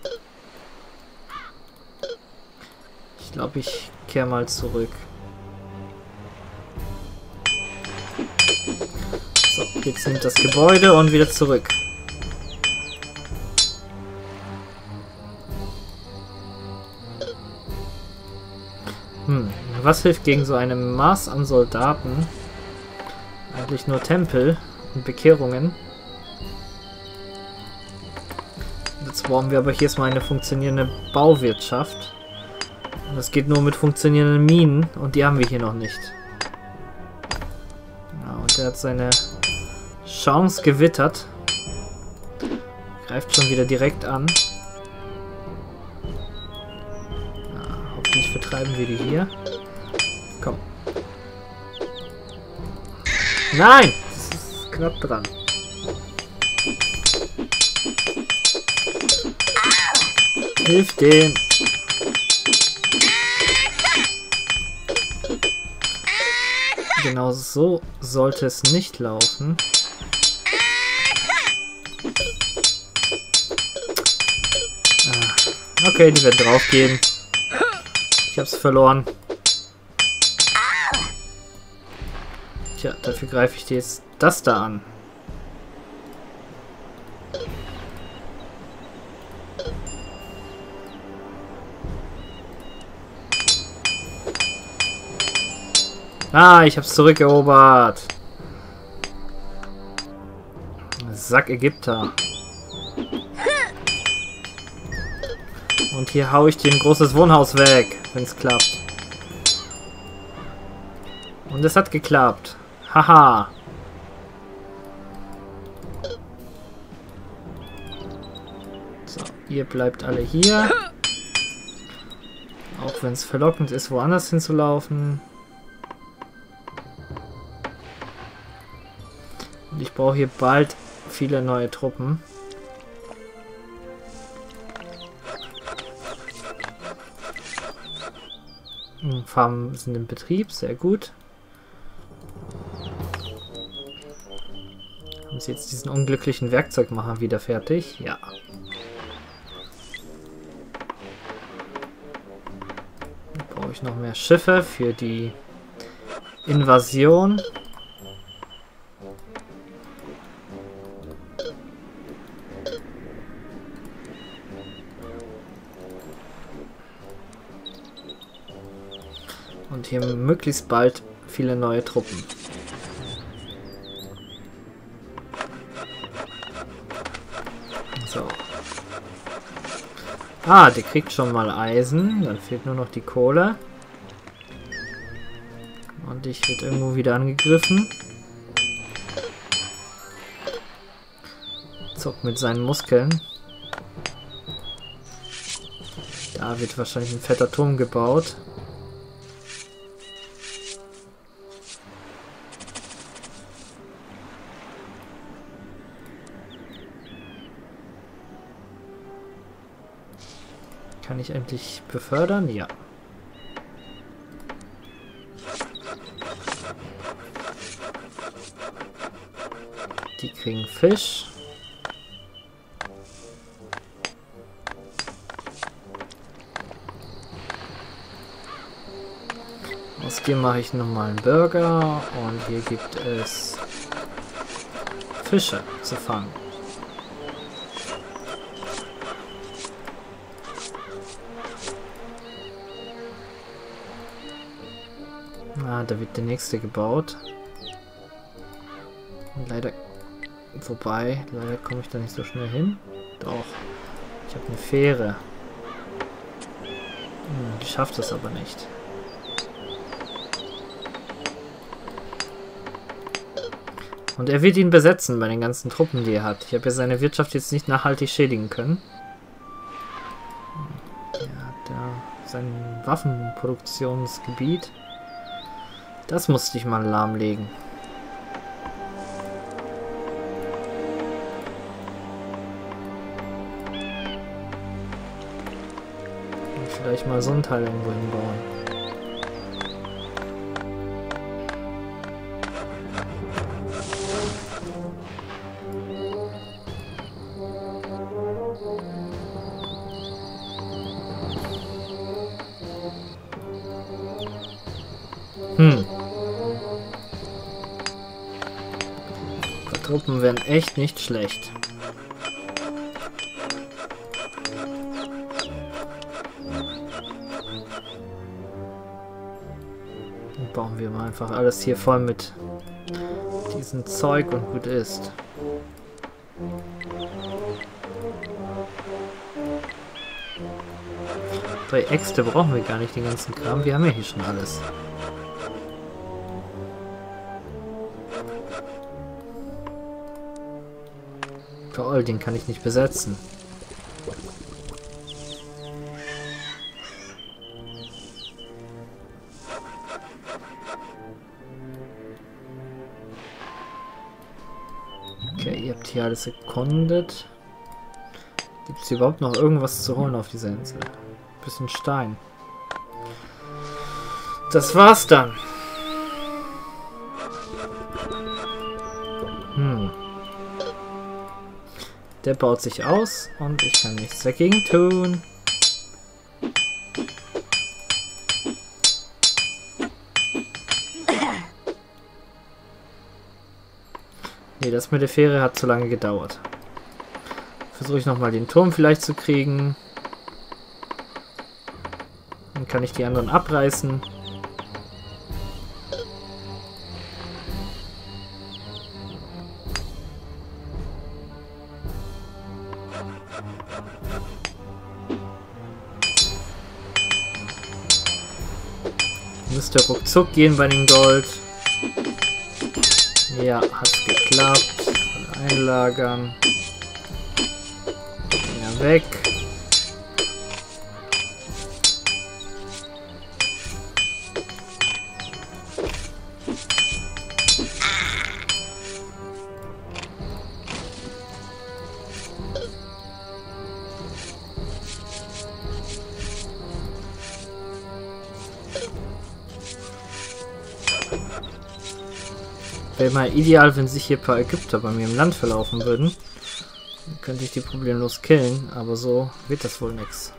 Ich glaube, ich kehre mal zurück. So, jetzt nimmt das Gebäude und wieder zurück. Was hilft gegen so eine Maß an Soldaten? Eigentlich nur Tempel und Bekehrungen. Jetzt brauchen wir aber hier erstmal eine funktionierende Bauwirtschaft. Und das geht nur mit funktionierenden Minen und die haben wir hier noch nicht. Ja, und er hat seine Chance gewittert. Greift schon wieder direkt an. Ja, hoffentlich vertreiben wir die hier. Komm. Nein! Das ist knapp dran. Hilf dem! Genau so sollte es nicht laufen. Okay, die wird drauf gehen. Ich hab's verloren. Tja, dafür greife ich dir jetzt das da an. Ah, ich hab's zurückerobert. Sack Ägypter. Und hier hau ich dir ein großes Wohnhaus weg, wenn es klappt. Und es hat geklappt. Haha. So, ihr bleibt alle hier. Auch wenn es verlockend ist, woanders hinzulaufen. Und ich brauche hier bald viele neue Truppen. Farmen sind im Betrieb, sehr gut. Haben sie jetzt diesen unglücklichen Werkzeugmacher wieder fertig? Ja. Dann brauche ich noch mehr Schiffe für die Invasion. Und hier möglichst bald viele neue Truppen. So. Ah, der kriegt schon mal Eisen. Dann fehlt nur noch die Kohle. Und ich werde irgendwo wieder angegriffen. Zuckt mit seinen Muskeln. Da wird wahrscheinlich ein fetter Turm gebaut. Kann ich endlich befördern? Ja. Die kriegen Fisch. Aus dem mache ich nochmal einen Burger und hier gibt es Fische zu fangen. Ah, da wird der nächste gebaut. Und leider... Wobei, leider komme ich da nicht so schnell hin. Doch. Ich habe eine Fähre. Die schafft es aber nicht. Und er wird ihn besetzen bei den ganzen Truppen, die er hat. Ich habe ja seine Wirtschaft jetzt nicht nachhaltig schädigen können. Er hat da sein Waffenproduktionsgebiet. Das musste ich mal lahmlegen. Und vielleicht mal so ein Teil irgendwo hinbauen. Die Truppen wären echt nicht schlecht. Dann bauen wir mal einfach alles hier voll mit diesem Zeug und gut ist. Drei Äxte brauchen wir gar nicht, den ganzen Kram. Wir haben ja hier schon alles. Toll, den kann ich nicht besetzen. Okay, ihr habt hier alles erkundet. Gibt es überhaupt noch irgendwas zu holen auf dieser Insel? Bisschen Stein. Das war's dann. Der baut sich aus und ich kann nichts dagegen tun. Nee, das mit der Fähre hat zu lange gedauert. Versuche ich nochmal den Turm vielleicht zu kriegen. Dann kann ich die anderen abreißen. Müsste ruckzuck gehen bei dem Gold. Ja, hat's geklappt. Einlagern. Ja, weg. Wäre mal ideal, wenn sich hier ein paar Ägypter bei mir im Land verlaufen würden. Dann könnte ich die problemlos killen, aber so wird das wohl nix.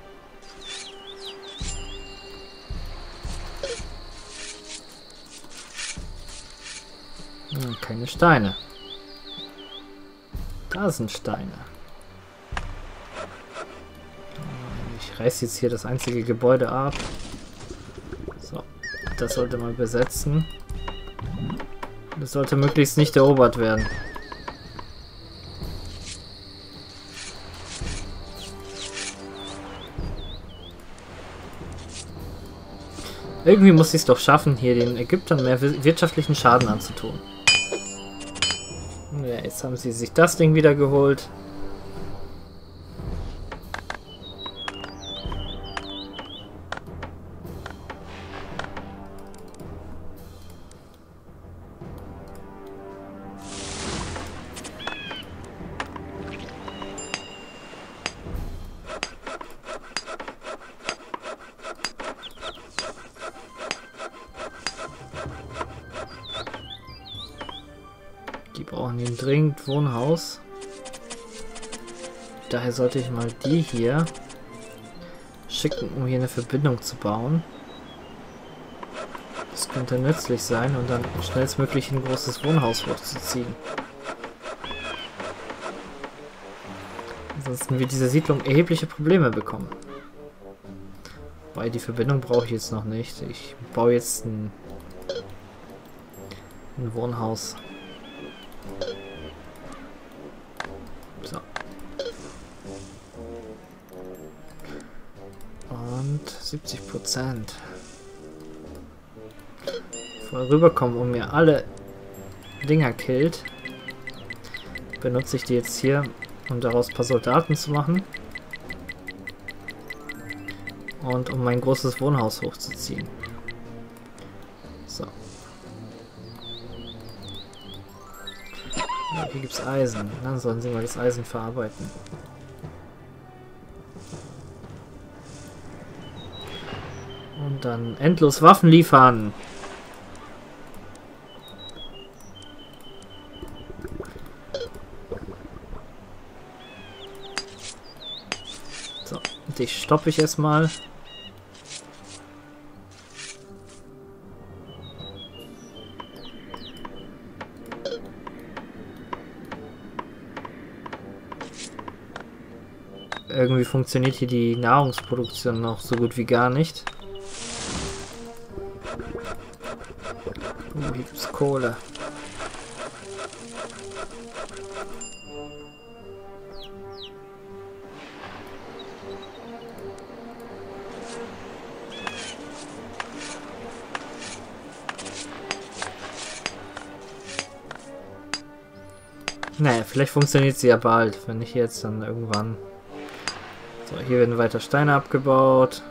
Keine Steine. Da sind Steine. Ich reiße jetzt hier das einzige Gebäude ab. So, das sollte man besetzen. Das sollte möglichst nicht erobert werden. Irgendwie muss ich es doch schaffen, hier den Ägyptern mehr wirtschaftlichen Schaden anzutun. Ja, jetzt haben sie sich das Ding wieder geholt. Die brauchen hier dringend Wohnhaus. Daher sollte ich mal die hier schicken, um hier eine Verbindung zu bauen. Das könnte nützlich sein und dann schnellstmöglich ein großes Wohnhaus hochzuziehen. Ansonsten wird diese Siedlung erhebliche Probleme bekommen. Weil die Verbindung brauche ich jetzt noch nicht. Ich baue jetzt ein Wohnhaus. So. Und 70%. Voll rüberkommen, um mir alle Dinger killt, benutze ich die jetzt hier, um daraus ein paar Soldaten zu machen. Und um mein großes Wohnhaus hochzuziehen. So. Ja, hier gibt es Eisen. Dann sollen sie mal das Eisen verarbeiten. Und dann endlos Waffen liefern. So, dich stoppe ich erstmal. Irgendwie funktioniert hier die Nahrungsproduktion noch so gut wie gar nicht. Hier gibt es Kohle. Naja, vielleicht funktioniert sie ja bald, wenn nicht jetzt, dann irgendwann. So, hier werden weiter Steine abgebaut.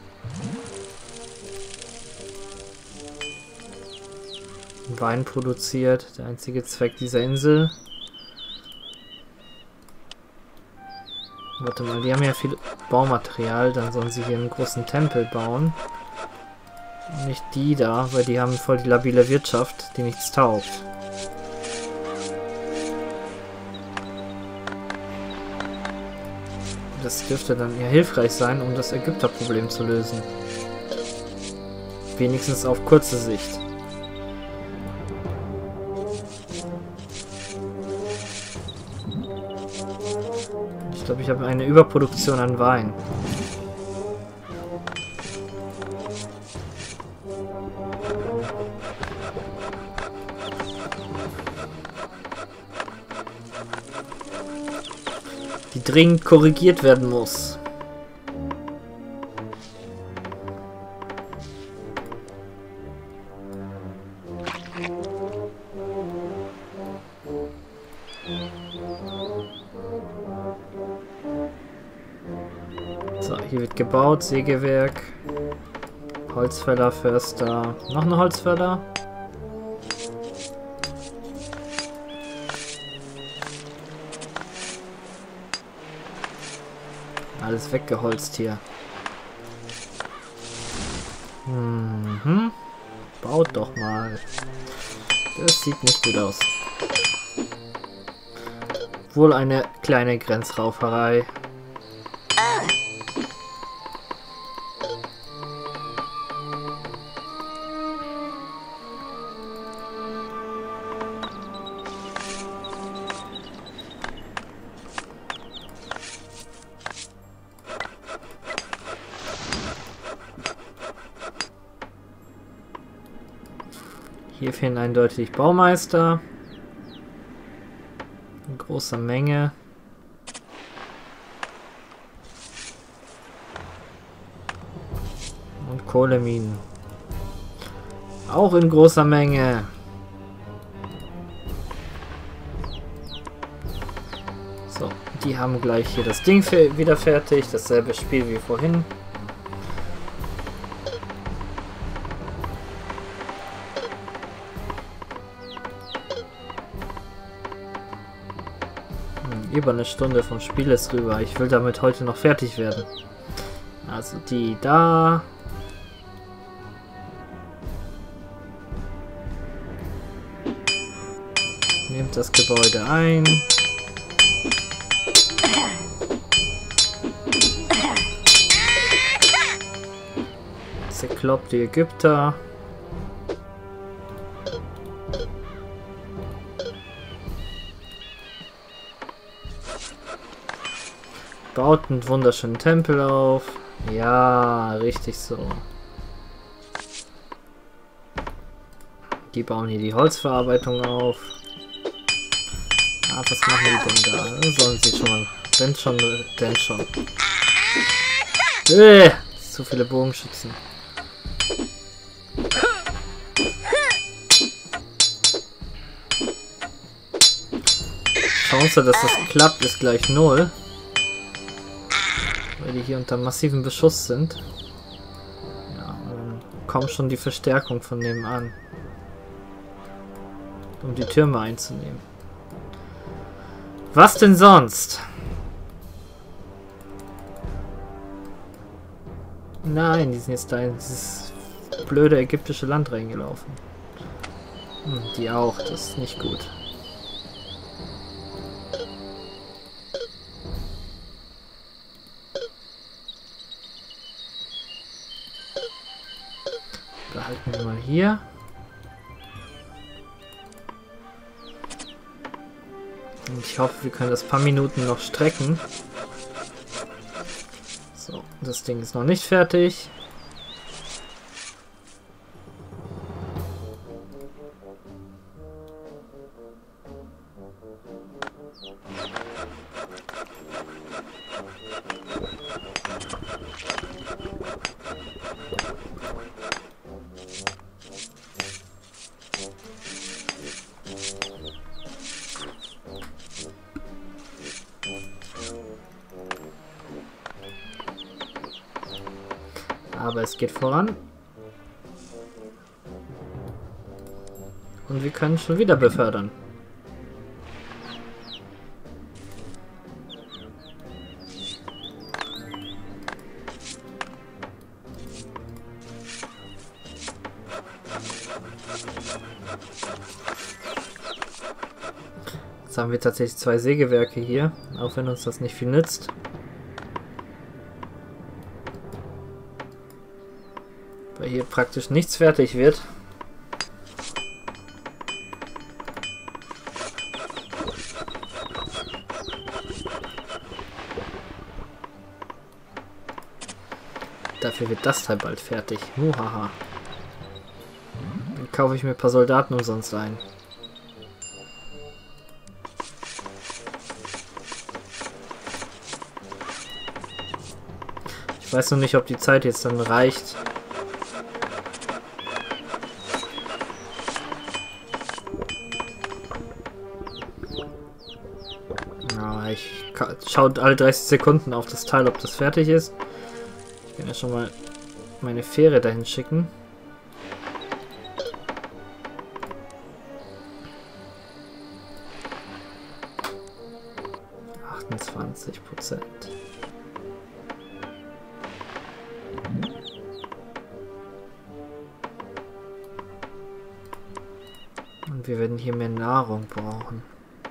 Wein produziert, der einzige Zweck dieser Insel. Warte mal, die haben ja viel Baumaterial, dann sollen sie hier einen großen Tempel bauen. Nicht die da, weil die haben voll die labile Wirtschaft, die nichts taugt. Das dürfte dann eher hilfreich sein, um das Ägypter-Problem zu lösen. Wenigstens auf kurze Sicht. Ich glaube, ich habe eine Überproduktion an Wein. Die dringend korrigiert werden muss. So, hier wird gebaut, Sägewerk, Holzfäller, Förster, noch eine Holzfäller. Alles weggeholzt hier. Baut doch mal. Das sieht nicht gut aus. Wohl eine kleine Grenzrauferei. Hier fehlen eindeutig Baumeister. In großer Menge. Und Kohleminen. Auch in großer Menge. So, die haben gleich hier das Ding wieder fertig. Dasselbe Spiel wie vorhin. Über eine Stunde vom Spiel ist rüber. Ich will damit heute noch fertig werden. Also die da. Nehmt das Gebäude ein. Zerkloppt die Ägypter. Baut einen wunderschönen Tempel auf. Ja, richtig so. Die bauen hier die Holzverarbeitung auf. Ah, was machen die denn da? Sollen sie schon mal... Denn schon. Zu viele Bogenschützen. Chance, dass das klappt, ist gleich 0. Weil die hier unter massivem Beschuss sind. Ja, und dann kommt schon die Verstärkung von nebenan. Um die Türme einzunehmen. Was denn sonst? Nein, die sind jetzt da in dieses blöde ägyptische Land reingelaufen. Die auch, das ist nicht gut. Behalten wir mal hier. Und ich hoffe, wir können das paar Minuten noch strecken. So, das Ding ist noch nicht fertig. Aber es geht voran. Und wir können schon wieder befördern. Jetzt haben wir tatsächlich 2 Sägewerke hier, auch wenn uns das nicht viel nützt. Weil hier praktisch nichts fertig wird. Dafür wird das Teil bald fertig. Muhaha. Dann kaufe ich mir ein paar Soldaten umsonst ein. Ich weiß noch nicht, ob die Zeit jetzt dann reicht. Ja, ich schaue alle 30 Sekunden auf das Teil, ob das fertig ist. Ich kann ja schon mal meine Fähre dahin schicken. %. Und wir werden hier mehr Nahrung brauchen.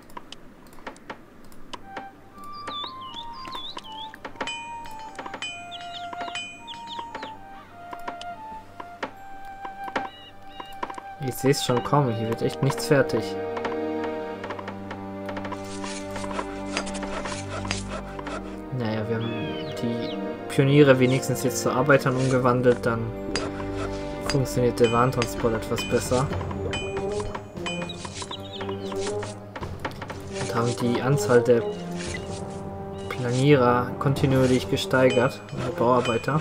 Ich sehe es schon kommen, hier wird echt nichts fertig. Naja, wir haben die Pioniere wenigstens jetzt zu Arbeitern umgewandelt, dann funktioniert der Warentransport etwas besser. Und haben die Anzahl der Planierer kontinuierlich gesteigert, der Bauarbeiter.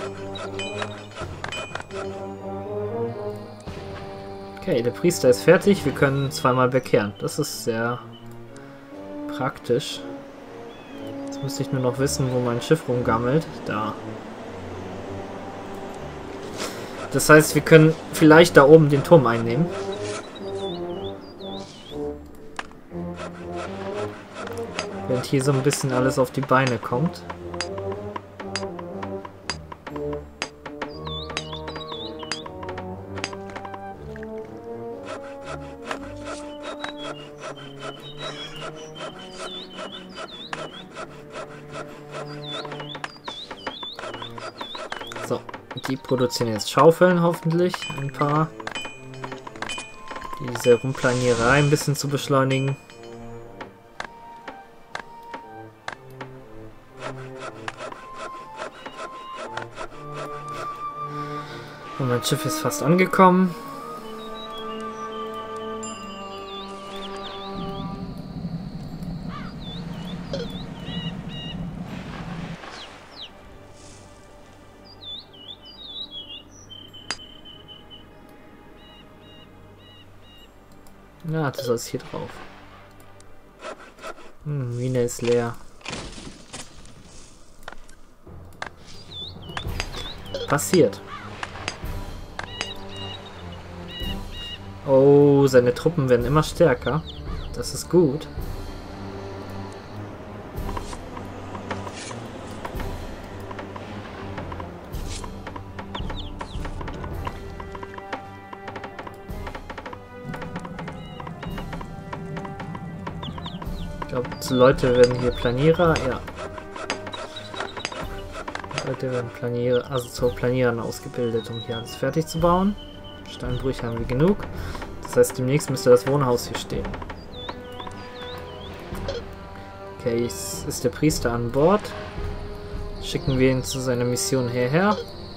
Okay, der Priester ist fertig, wir können zweimal bekehren. Das ist sehr praktisch. Jetzt müsste ich nur noch wissen, wo mein Schiff rumgammelt. Da. Das heißt, wir können vielleicht da oben den Turm einnehmen. Während hier so ein bisschen alles auf die Beine kommt. So, die produzieren jetzt Schaufeln hoffentlich, ein paar. Diese Rumplanierei ein bisschen zu beschleunigen. Und mein Schiff ist fast angekommen. Ja, das ist hier drauf. Mine ist leer. Passiert. Oh, seine Truppen werden immer stärker. Das ist gut. Ich glaube, Leute werden hier Planierer, ja. Leute werden Planierer, also zu Planierern ausgebildet, um hier alles fertig zu bauen. Steinbrüche haben wir genug. Das heißt, demnächst müsste das Wohnhaus hier stehen. Okay, jetzt ist der Priester an Bord. Schicken wir ihn zu seiner Mission hierher.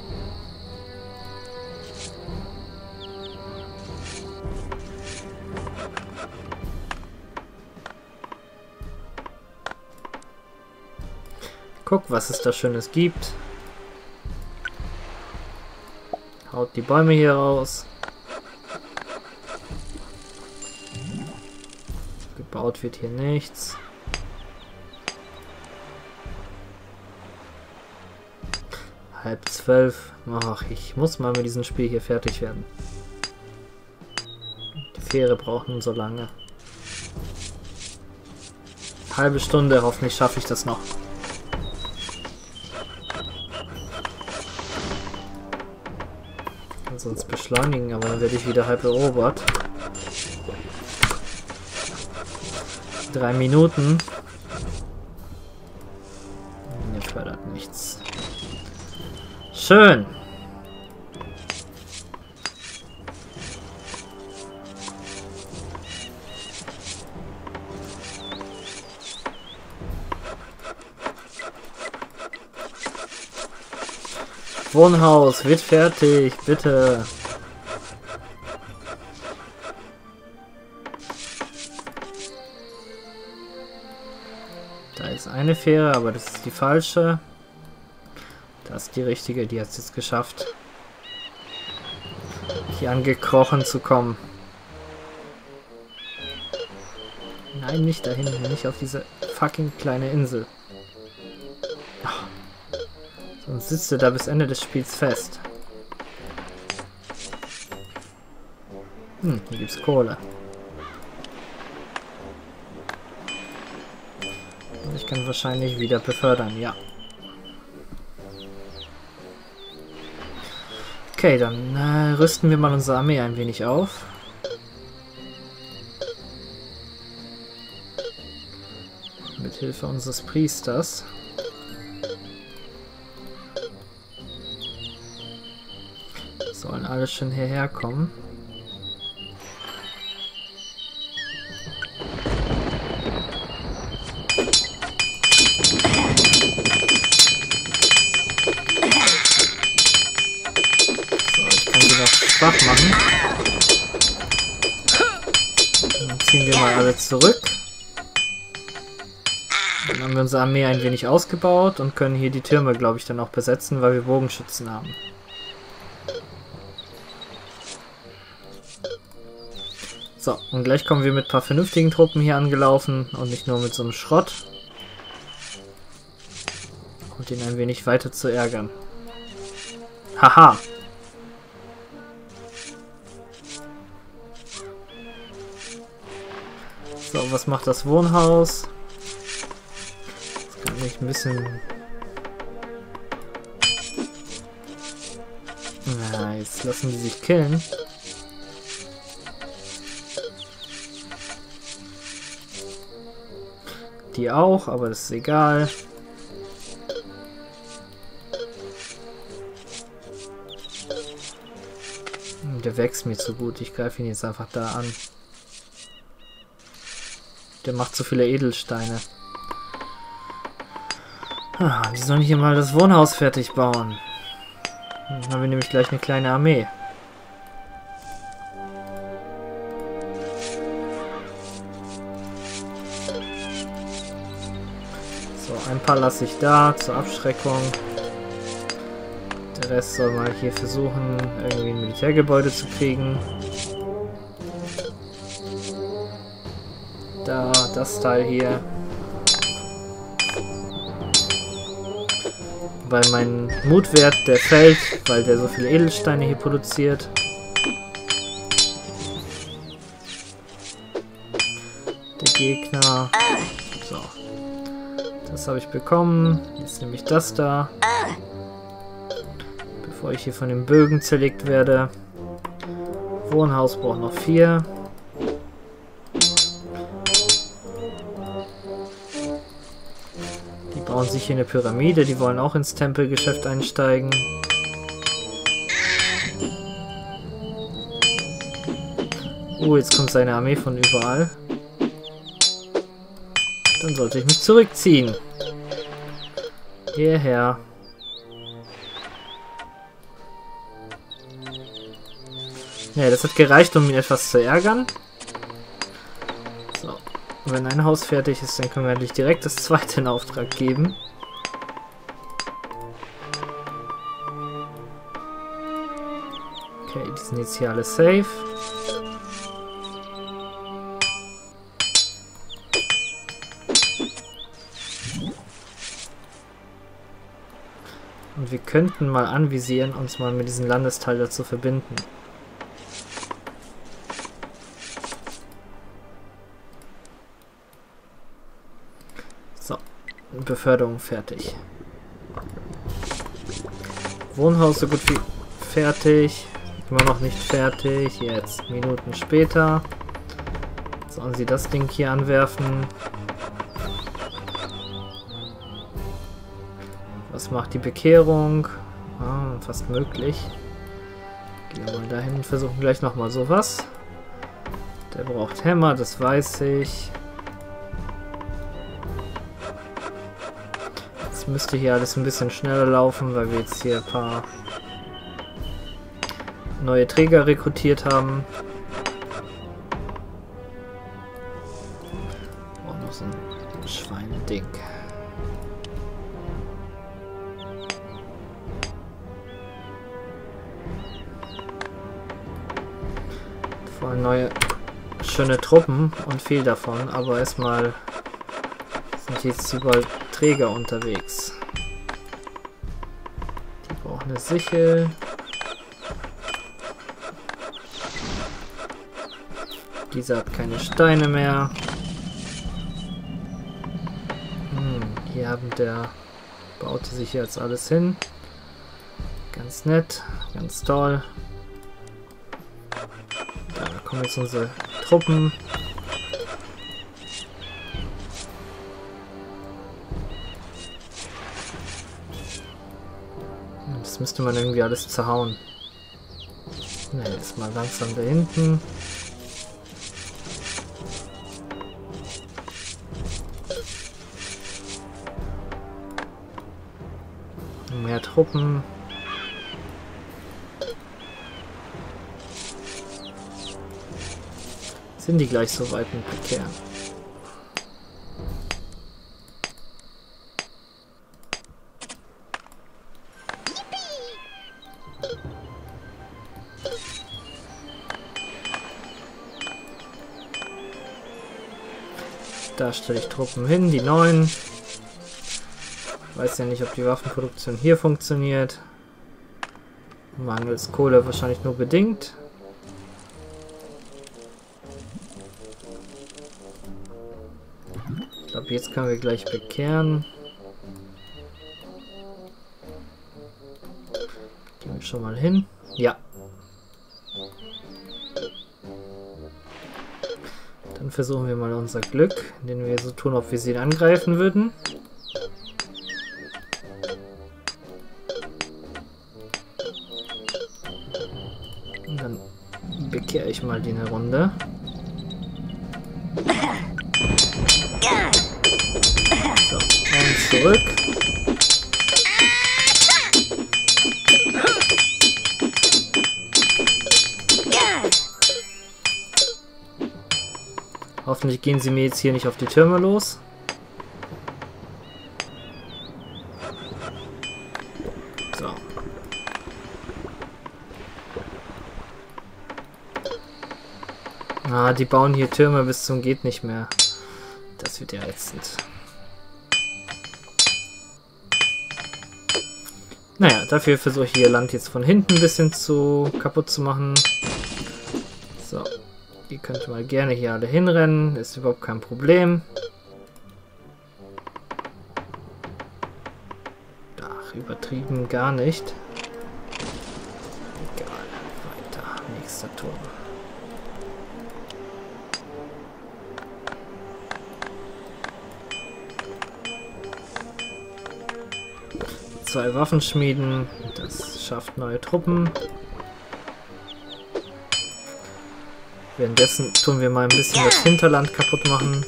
Guck, was es da Schönes gibt. Haut die Bäume hier raus. Gebaut wird hier nichts. Halb 12. Ach, ich muss mal mit diesem Spiel hier fertig werden. Die Fähre braucht nun so lange. Halbe Stunde, hoffentlich schaffe ich das noch. Sonst beschleunigen, aber dann werde ich wieder halb erobert. 3 Minuten. Mir fördert nichts. Schön. Wohnhaus wird fertig, bitte. Da ist eine Fähre, aber das ist die falsche. Das ist die richtige, die hat es jetzt geschafft, hier angekrochen zu kommen. Nein, nicht da hinten, nicht auf diese fucking kleine Insel. Ach, sonst sitzt du da bis Ende des Spiels fest. Hier gibt's Kohle. Und ich kann wahrscheinlich wieder befördern, ja. Okay, dann rüsten wir mal unsere Armee ein wenig auf. Mit Hilfe unseres Priesters. Sollen alle schon hierher kommen. Schwach machen. Dann ziehen wir mal alle zurück. Dann haben wir unsere Armee ein wenig ausgebaut und können hier die Türme, glaube ich, dann auch besetzen, weil wir Bogenschützen haben. So, und gleich kommen wir mit ein paar vernünftigen Truppen hier angelaufen und nicht nur mit so einem Schrott. Und ihn ein wenig weiter zu ärgern. Haha! So, was macht das Wohnhaus? Das kann ich ein bisschen... Na, jetzt lassen die sich killen. Die auch, aber das ist egal. Der wächst mir zu gut. Ich greife ihn jetzt einfach da an. Der macht zu viele Edelsteine. Die sollen hier mal das Wohnhaus fertig bauen. Dann haben wir nämlich gleich eine kleine Armee. So, ein paar lasse ich da zur Abschreckung. Der Rest soll mal hier versuchen, irgendwie ein Militärgebäude zu kriegen. Da, das Teil hier. Weil mein Mutwert, der fällt, weil der so viele Edelsteine hier produziert. Der Gegner. So. Das habe ich bekommen. Jetzt nehme ich das da. Bevor ich hier von den Bögen zerlegt werde. Wohnhaus braucht noch 4. Die bauen sich hier eine Pyramide, die wollen auch ins Tempelgeschäft einsteigen. Jetzt kommt seine Armee von überall. Dann sollte ich mich zurückziehen. Hierher. Ja, das hat gereicht, um ihn etwas zu ärgern. So. Und wenn ein Haus fertig ist, dann können wir endlich direkt das zweite in Auftrag geben. Okay, die sind jetzt hier alle safe. Und wir könnten mal anvisieren, uns mal mit diesem Landesteil dazu verbinden. So, Beförderung fertig. Wohnhaus so gut wie fertig. Immer noch nicht fertig. Jetzt Minuten später. Sollen sie das Ding hier anwerfen? Was macht die Bekehrung? Fast möglich. Gehen wir mal dahin und versuchen gleich nochmal sowas. Der braucht Hämmer, das weiß ich. Jetzt müsste hier alles ein bisschen schneller laufen, weil wir jetzt hier ein paar neue Träger rekrutiert haben. Auch noch so ein Schweineding. Oh, neue schöne Truppen und viel davon, aber erstmal sind jetzt überall Träger unterwegs. Die brauchen eine Sichel. Dieser hat keine Steine mehr. Hier baute sich jetzt alles hin. Ganz nett, ganz toll. Da kommen jetzt unsere Truppen. Das müsste man irgendwie alles zerhauen. Ne, jetzt mal langsam da hinten. Mehr Truppen. Sind die gleich so weit mit Bekehren? Da stelle ich Truppen hin, die neuen. Ich weiß ja nicht, ob die Waffenproduktion hier funktioniert. Mangels Kohle wahrscheinlich nur bedingt. Ich glaube, jetzt können wir gleich bekehren. Gehen wir schon mal hin. Ja. Dann versuchen wir mal unser Glück, indem wir so tun, ob wir sie angreifen würden. Und dann bekehre ich mal die eine Runde. So, und zurück. Hoffentlich gehen sie mir jetzt hier nicht auf die Türme los. So. Ah, die bauen hier Türme bis zum geht nicht mehr. Das wird ja ätzend. Naja, dafür versuche ich ihr Land jetzt von hinten ein bisschen kaputt zu machen. So. Ihr könnt mal gerne hier alle hinrennen, ist überhaupt kein Problem. Ach, übertrieben gar nicht. Egal, weiter, nächster Turm. Zwei Waffenschmieden, das schafft neue Truppen. Währenddessen tun wir mal ein bisschen das Hinterland kaputt machen.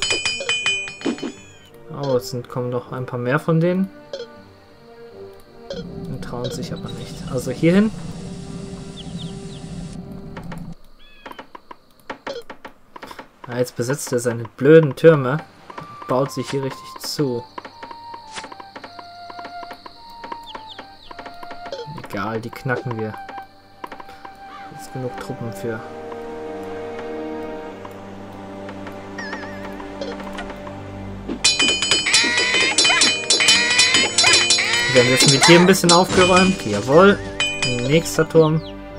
Oh, kommen noch ein paar mehr von denen. Und trauen sich aber nicht. Also hierhin. Ja, jetzt besetzt er seine blöden Türme. Baut sich hier richtig zu. Egal, die knacken wir. Jetzt genug Truppen für. Währenddessen wird hier ein bisschen aufgeräumt. Jawohl. Nächster Turm.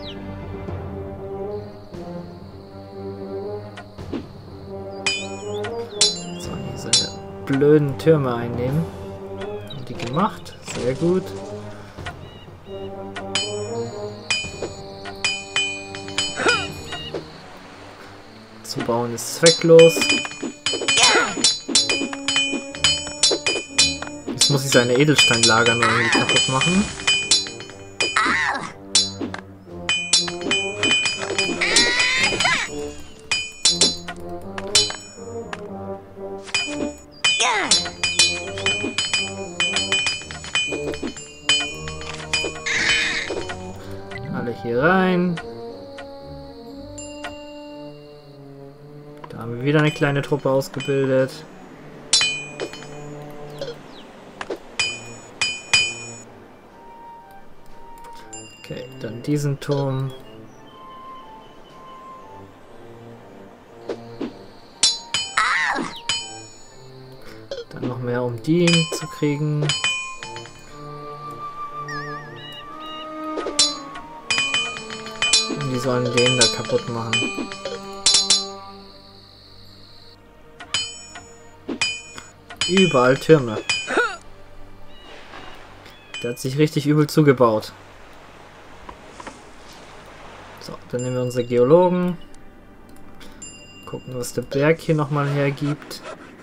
So, hier seine blöden Türme einnehmen. Haben die gemacht. Sehr gut. Zu bauen ist zwecklos. Jetzt muss ich seine Edelsteinlager nur irgendwie kaputt machen. Alle hier rein. Da haben wir wieder eine kleine Truppe ausgebildet. Okay, dann diesen Turm. die zu kriegen. Und die sollen den da kaputt machen. Überall Türme. Der hat sich richtig übel zugebaut. So, dann nehmen wir unsere Geologen. Gucken, was der Berg hier nochmal hergibt.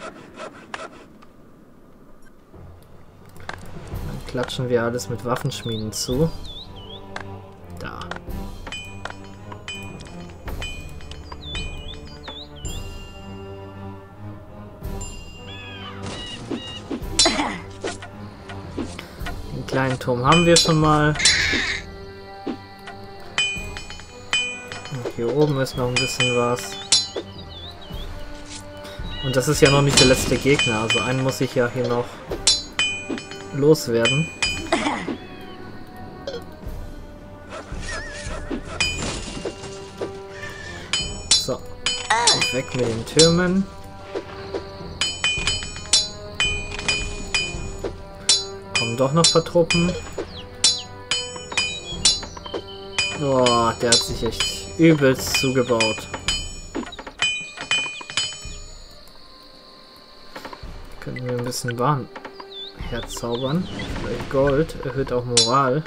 Dann klatschen wir alles mit Waffenschmieden zu. Da. Den kleinen Turm haben wir schon mal. Und hier oben ist noch ein bisschen was. Und das ist ja noch nicht der letzte Gegner, also einen muss ich ja hier noch loswerden. So, und weg mit den Türmen. Kommen doch noch ein paar Truppen. Oh, der hat sich echt übelst zugebaut. Können wir ein bisschen Bahn herzaubern. Vielleicht Gold erhöht auch Moral.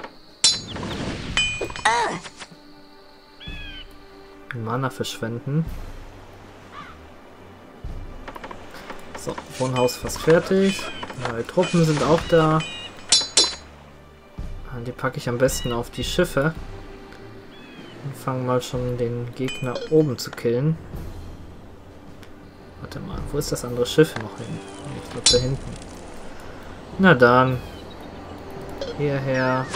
Mana verschwenden. So, Wohnhaus fast fertig. Neue Truppen sind auch da. Die packe ich am besten auf die Schiffe. Und fangen mal schon den Gegner oben zu killen. Warte mal, wo ist das andere Schiff noch hin? Ich glaube da hinten. Na dann. Hierher.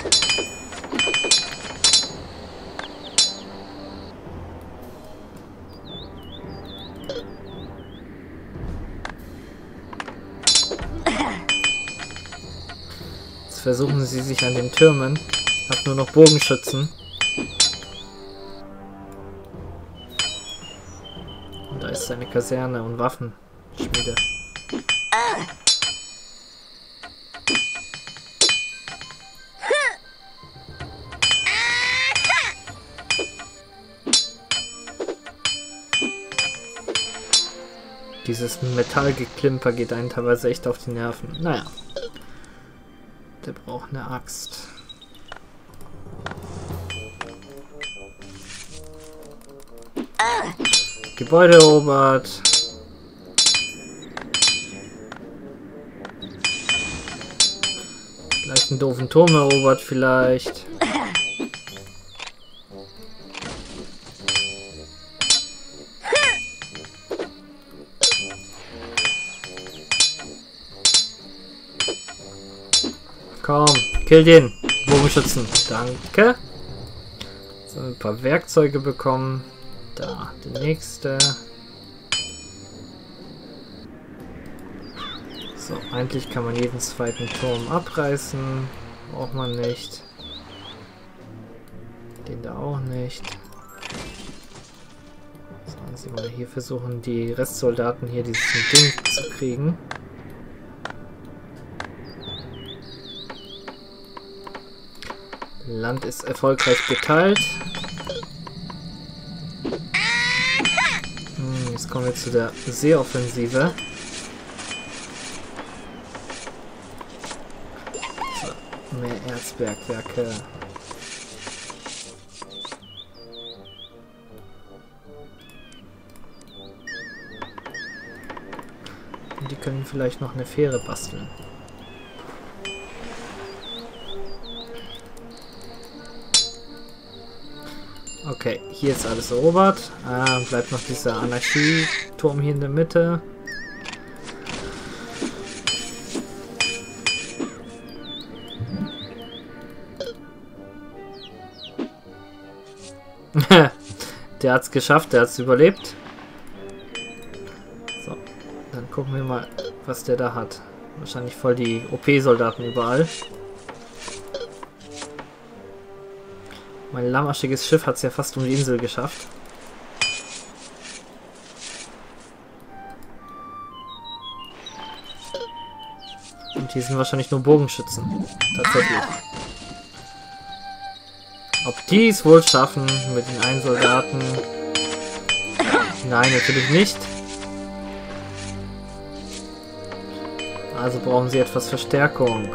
Jetzt versuchen sie sich an den Türmen. Hab nur noch Bogenschützen. Und da ist seine Kaserne und Waffenschmiede. Dieses Metallgeklimper geht einen teilweise echt auf die Nerven. Naja. Der braucht eine Axt. Gebäude erobert. Gleich einen doofen Turm erobert vielleicht. Komm, kill den Bogenschützen. Danke. So, ein paar Werkzeuge bekommen. Da, der nächste. So, eigentlich kann man jeden zweiten Turm abreißen. Braucht man nicht. Den da auch nicht. So, also mal hier versuchen die Restsoldaten hier dieses Ding zu kriegen. Land ist erfolgreich geteilt. Jetzt kommen wir zu der Seeoffensive. So, mehr Erzbergwerke. Und die können vielleicht noch eine Fähre basteln. Okay, hier ist alles erobert. Bleibt noch dieser Anarchie-Turm hier in der Mitte. Der hat's geschafft, der hat's überlebt. So, dann gucken wir mal, was der da hat. Wahrscheinlich voll die OP-Soldaten überall. Mein lahmarschiges Schiff hat es ja fast um die Insel geschafft. Die sind wahrscheinlich nur Bogenschützen. Tatsächlich. Ob die es wohl schaffen mit den einen Soldaten? Nein, natürlich nicht. Also brauchen sie etwas Verstärkung.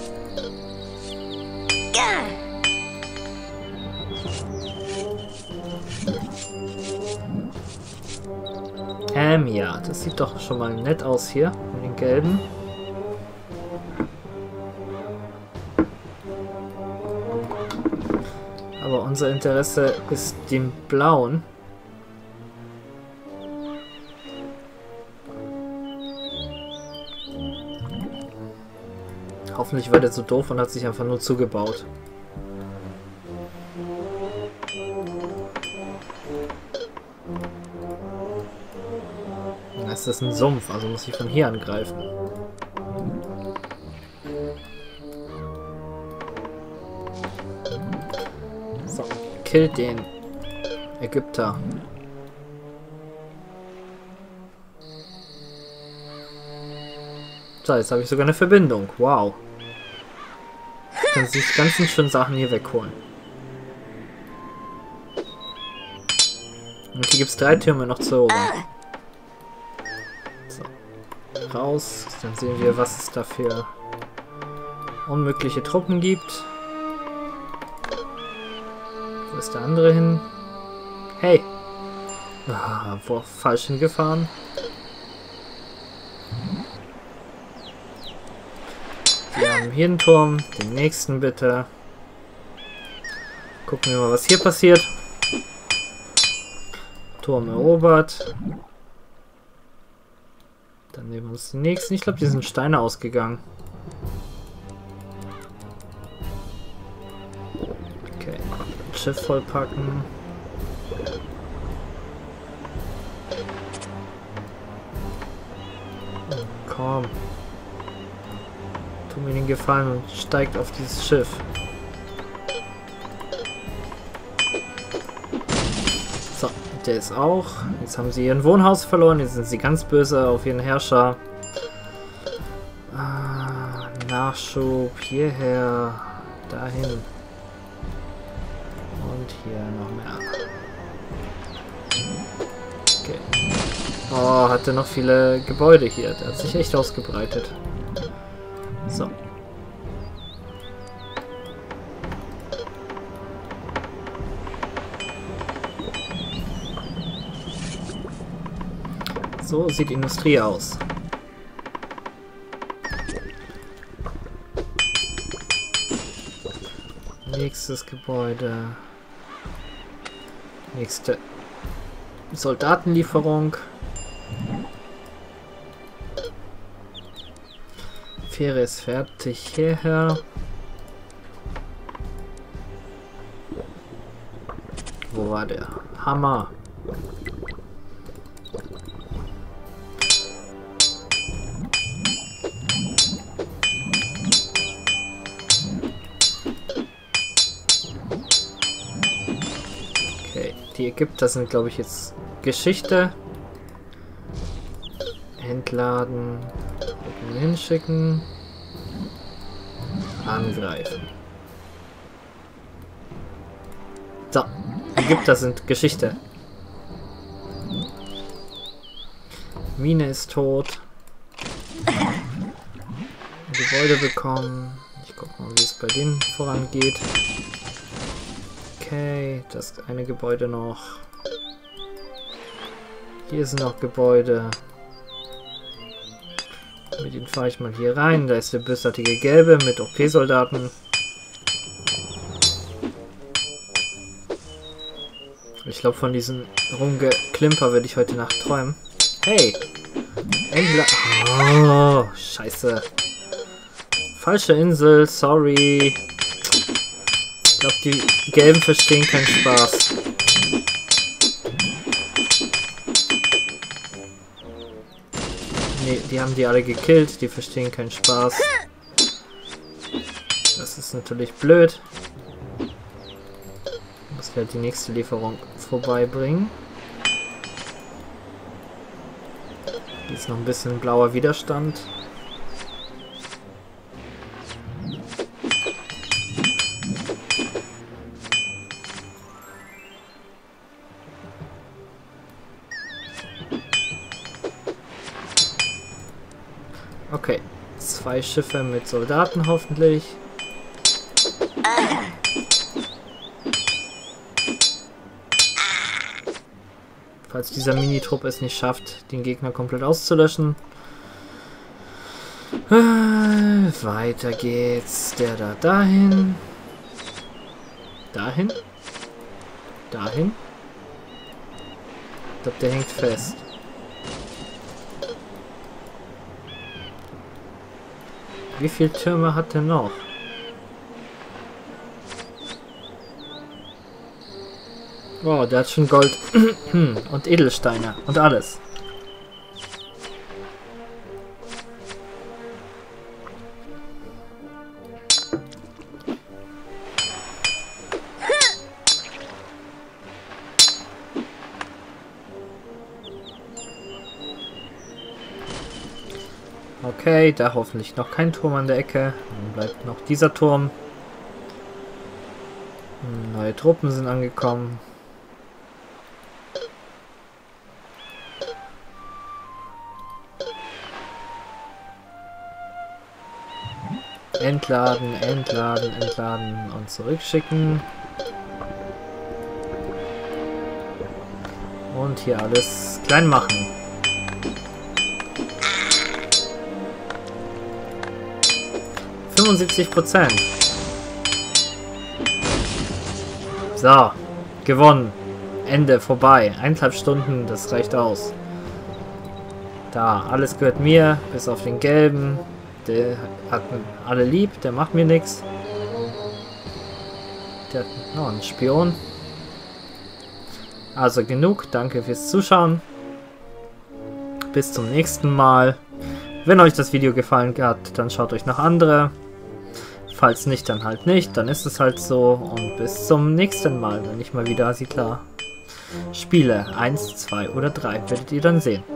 Ja, das sieht doch schon mal nett aus hier mit den gelben. Aber unser Interesse ist dem blauen. Hoffentlich war der so doof und hat sich einfach nur zugebaut. Das ist ein Sumpf, also muss ich von hier angreifen. So, killt den Ägypter. So, jetzt habe ich sogar eine Verbindung. Wow. Ich kann sich die ganzen schönen Sachen hier wegholen. Und hier gibt es 3 Türme noch zu erobern. So. Raus. Dann sehen wir, was es da für unmögliche Truppen gibt. Wo ist der andere hin? Hey! Ah, falsch hingefahren. Wir haben hier einen Turm. Den nächsten bitte. Gucken wir mal, was hier passiert. Turm erobert. Dann nehmen wir uns den nächsten. Ich glaube, die sind Steine ausgegangen. Okay. Schiff vollpacken. Komm. Tu mir den Gefallen und steigt auf dieses Schiff. So, der ist auch. Jetzt haben sie ihren Wohnhaus verloren. Jetzt sind sie ganz böse auf ihren Herrscher. Nachschub hierher. Dahin. Und hier noch mehr. Okay. Oh, hatte noch viele Gebäude hier. Der hat sich echt ausgebreitet. So. So sieht Industrie aus. Nächstes Gebäude. Nächste Soldatenlieferung. Fähre ist fertig hierher. Wo war der? Hammer. Okay, die Ägypter sind, glaube ich, jetzt Geschichte. Entladen. Hinschicken. Angreifen. So, Ägypter sind Geschichte. Mine ist tot. Gebäude bekommen. Ich guck mal, wie es bei denen vorangeht. Okay, das eine Gebäude noch. Hier sind noch Gebäude. Mit denen fahre ich mal hier rein. Da ist der bösartige Gelbe mit OP-Soldaten. Ich glaube, von diesem Rumgeklimper werde ich heute Nacht träumen. Hey! Oh, scheiße. Falsche Insel, sorry. Ich glaube, die Gelben verstehen keinen Spaß. Nee, die haben die alle gekillt, die verstehen keinen Spaß. Das ist natürlich blöd. Ich muss halt die nächste Lieferung vorbeibringen. Hier ist noch ein bisschen blauer Widerstand. 2 Schiffe mit Soldaten hoffentlich. Falls dieser Minitrupp es nicht schafft, den Gegner komplett auszulöschen. Weiter geht's. Der da dahin. Dahin. Dahin. Ich glaube, der hängt fest. Wie viele Türme hat er noch? Oh, der hat schon Gold und Edelsteine und alles. Okay, da hoffentlich noch kein Turm an der Ecke. Dann bleibt noch dieser Turm. Neue Truppen sind angekommen. Entladen, entladen, entladen und zurückschicken. Und hier alles klein machen. %. So, gewonnen. Ende, vorbei. 1,5 Stunden, das reicht aus. Da, alles gehört mir, bis auf den gelben. Der hat alle lieb, der macht mir nichts. Der hat noch einen Spion. Also genug, danke fürs Zuschauen. Bis zum nächsten Mal. Wenn euch das Video gefallen hat, dann schaut euch noch andere. Falls nicht, dann halt nicht. Dann ist es halt so. Und bis zum nächsten Mal, wenn ich mal wieder Siedler spiele. 1, 2 oder 3 werdet ihr dann sehen.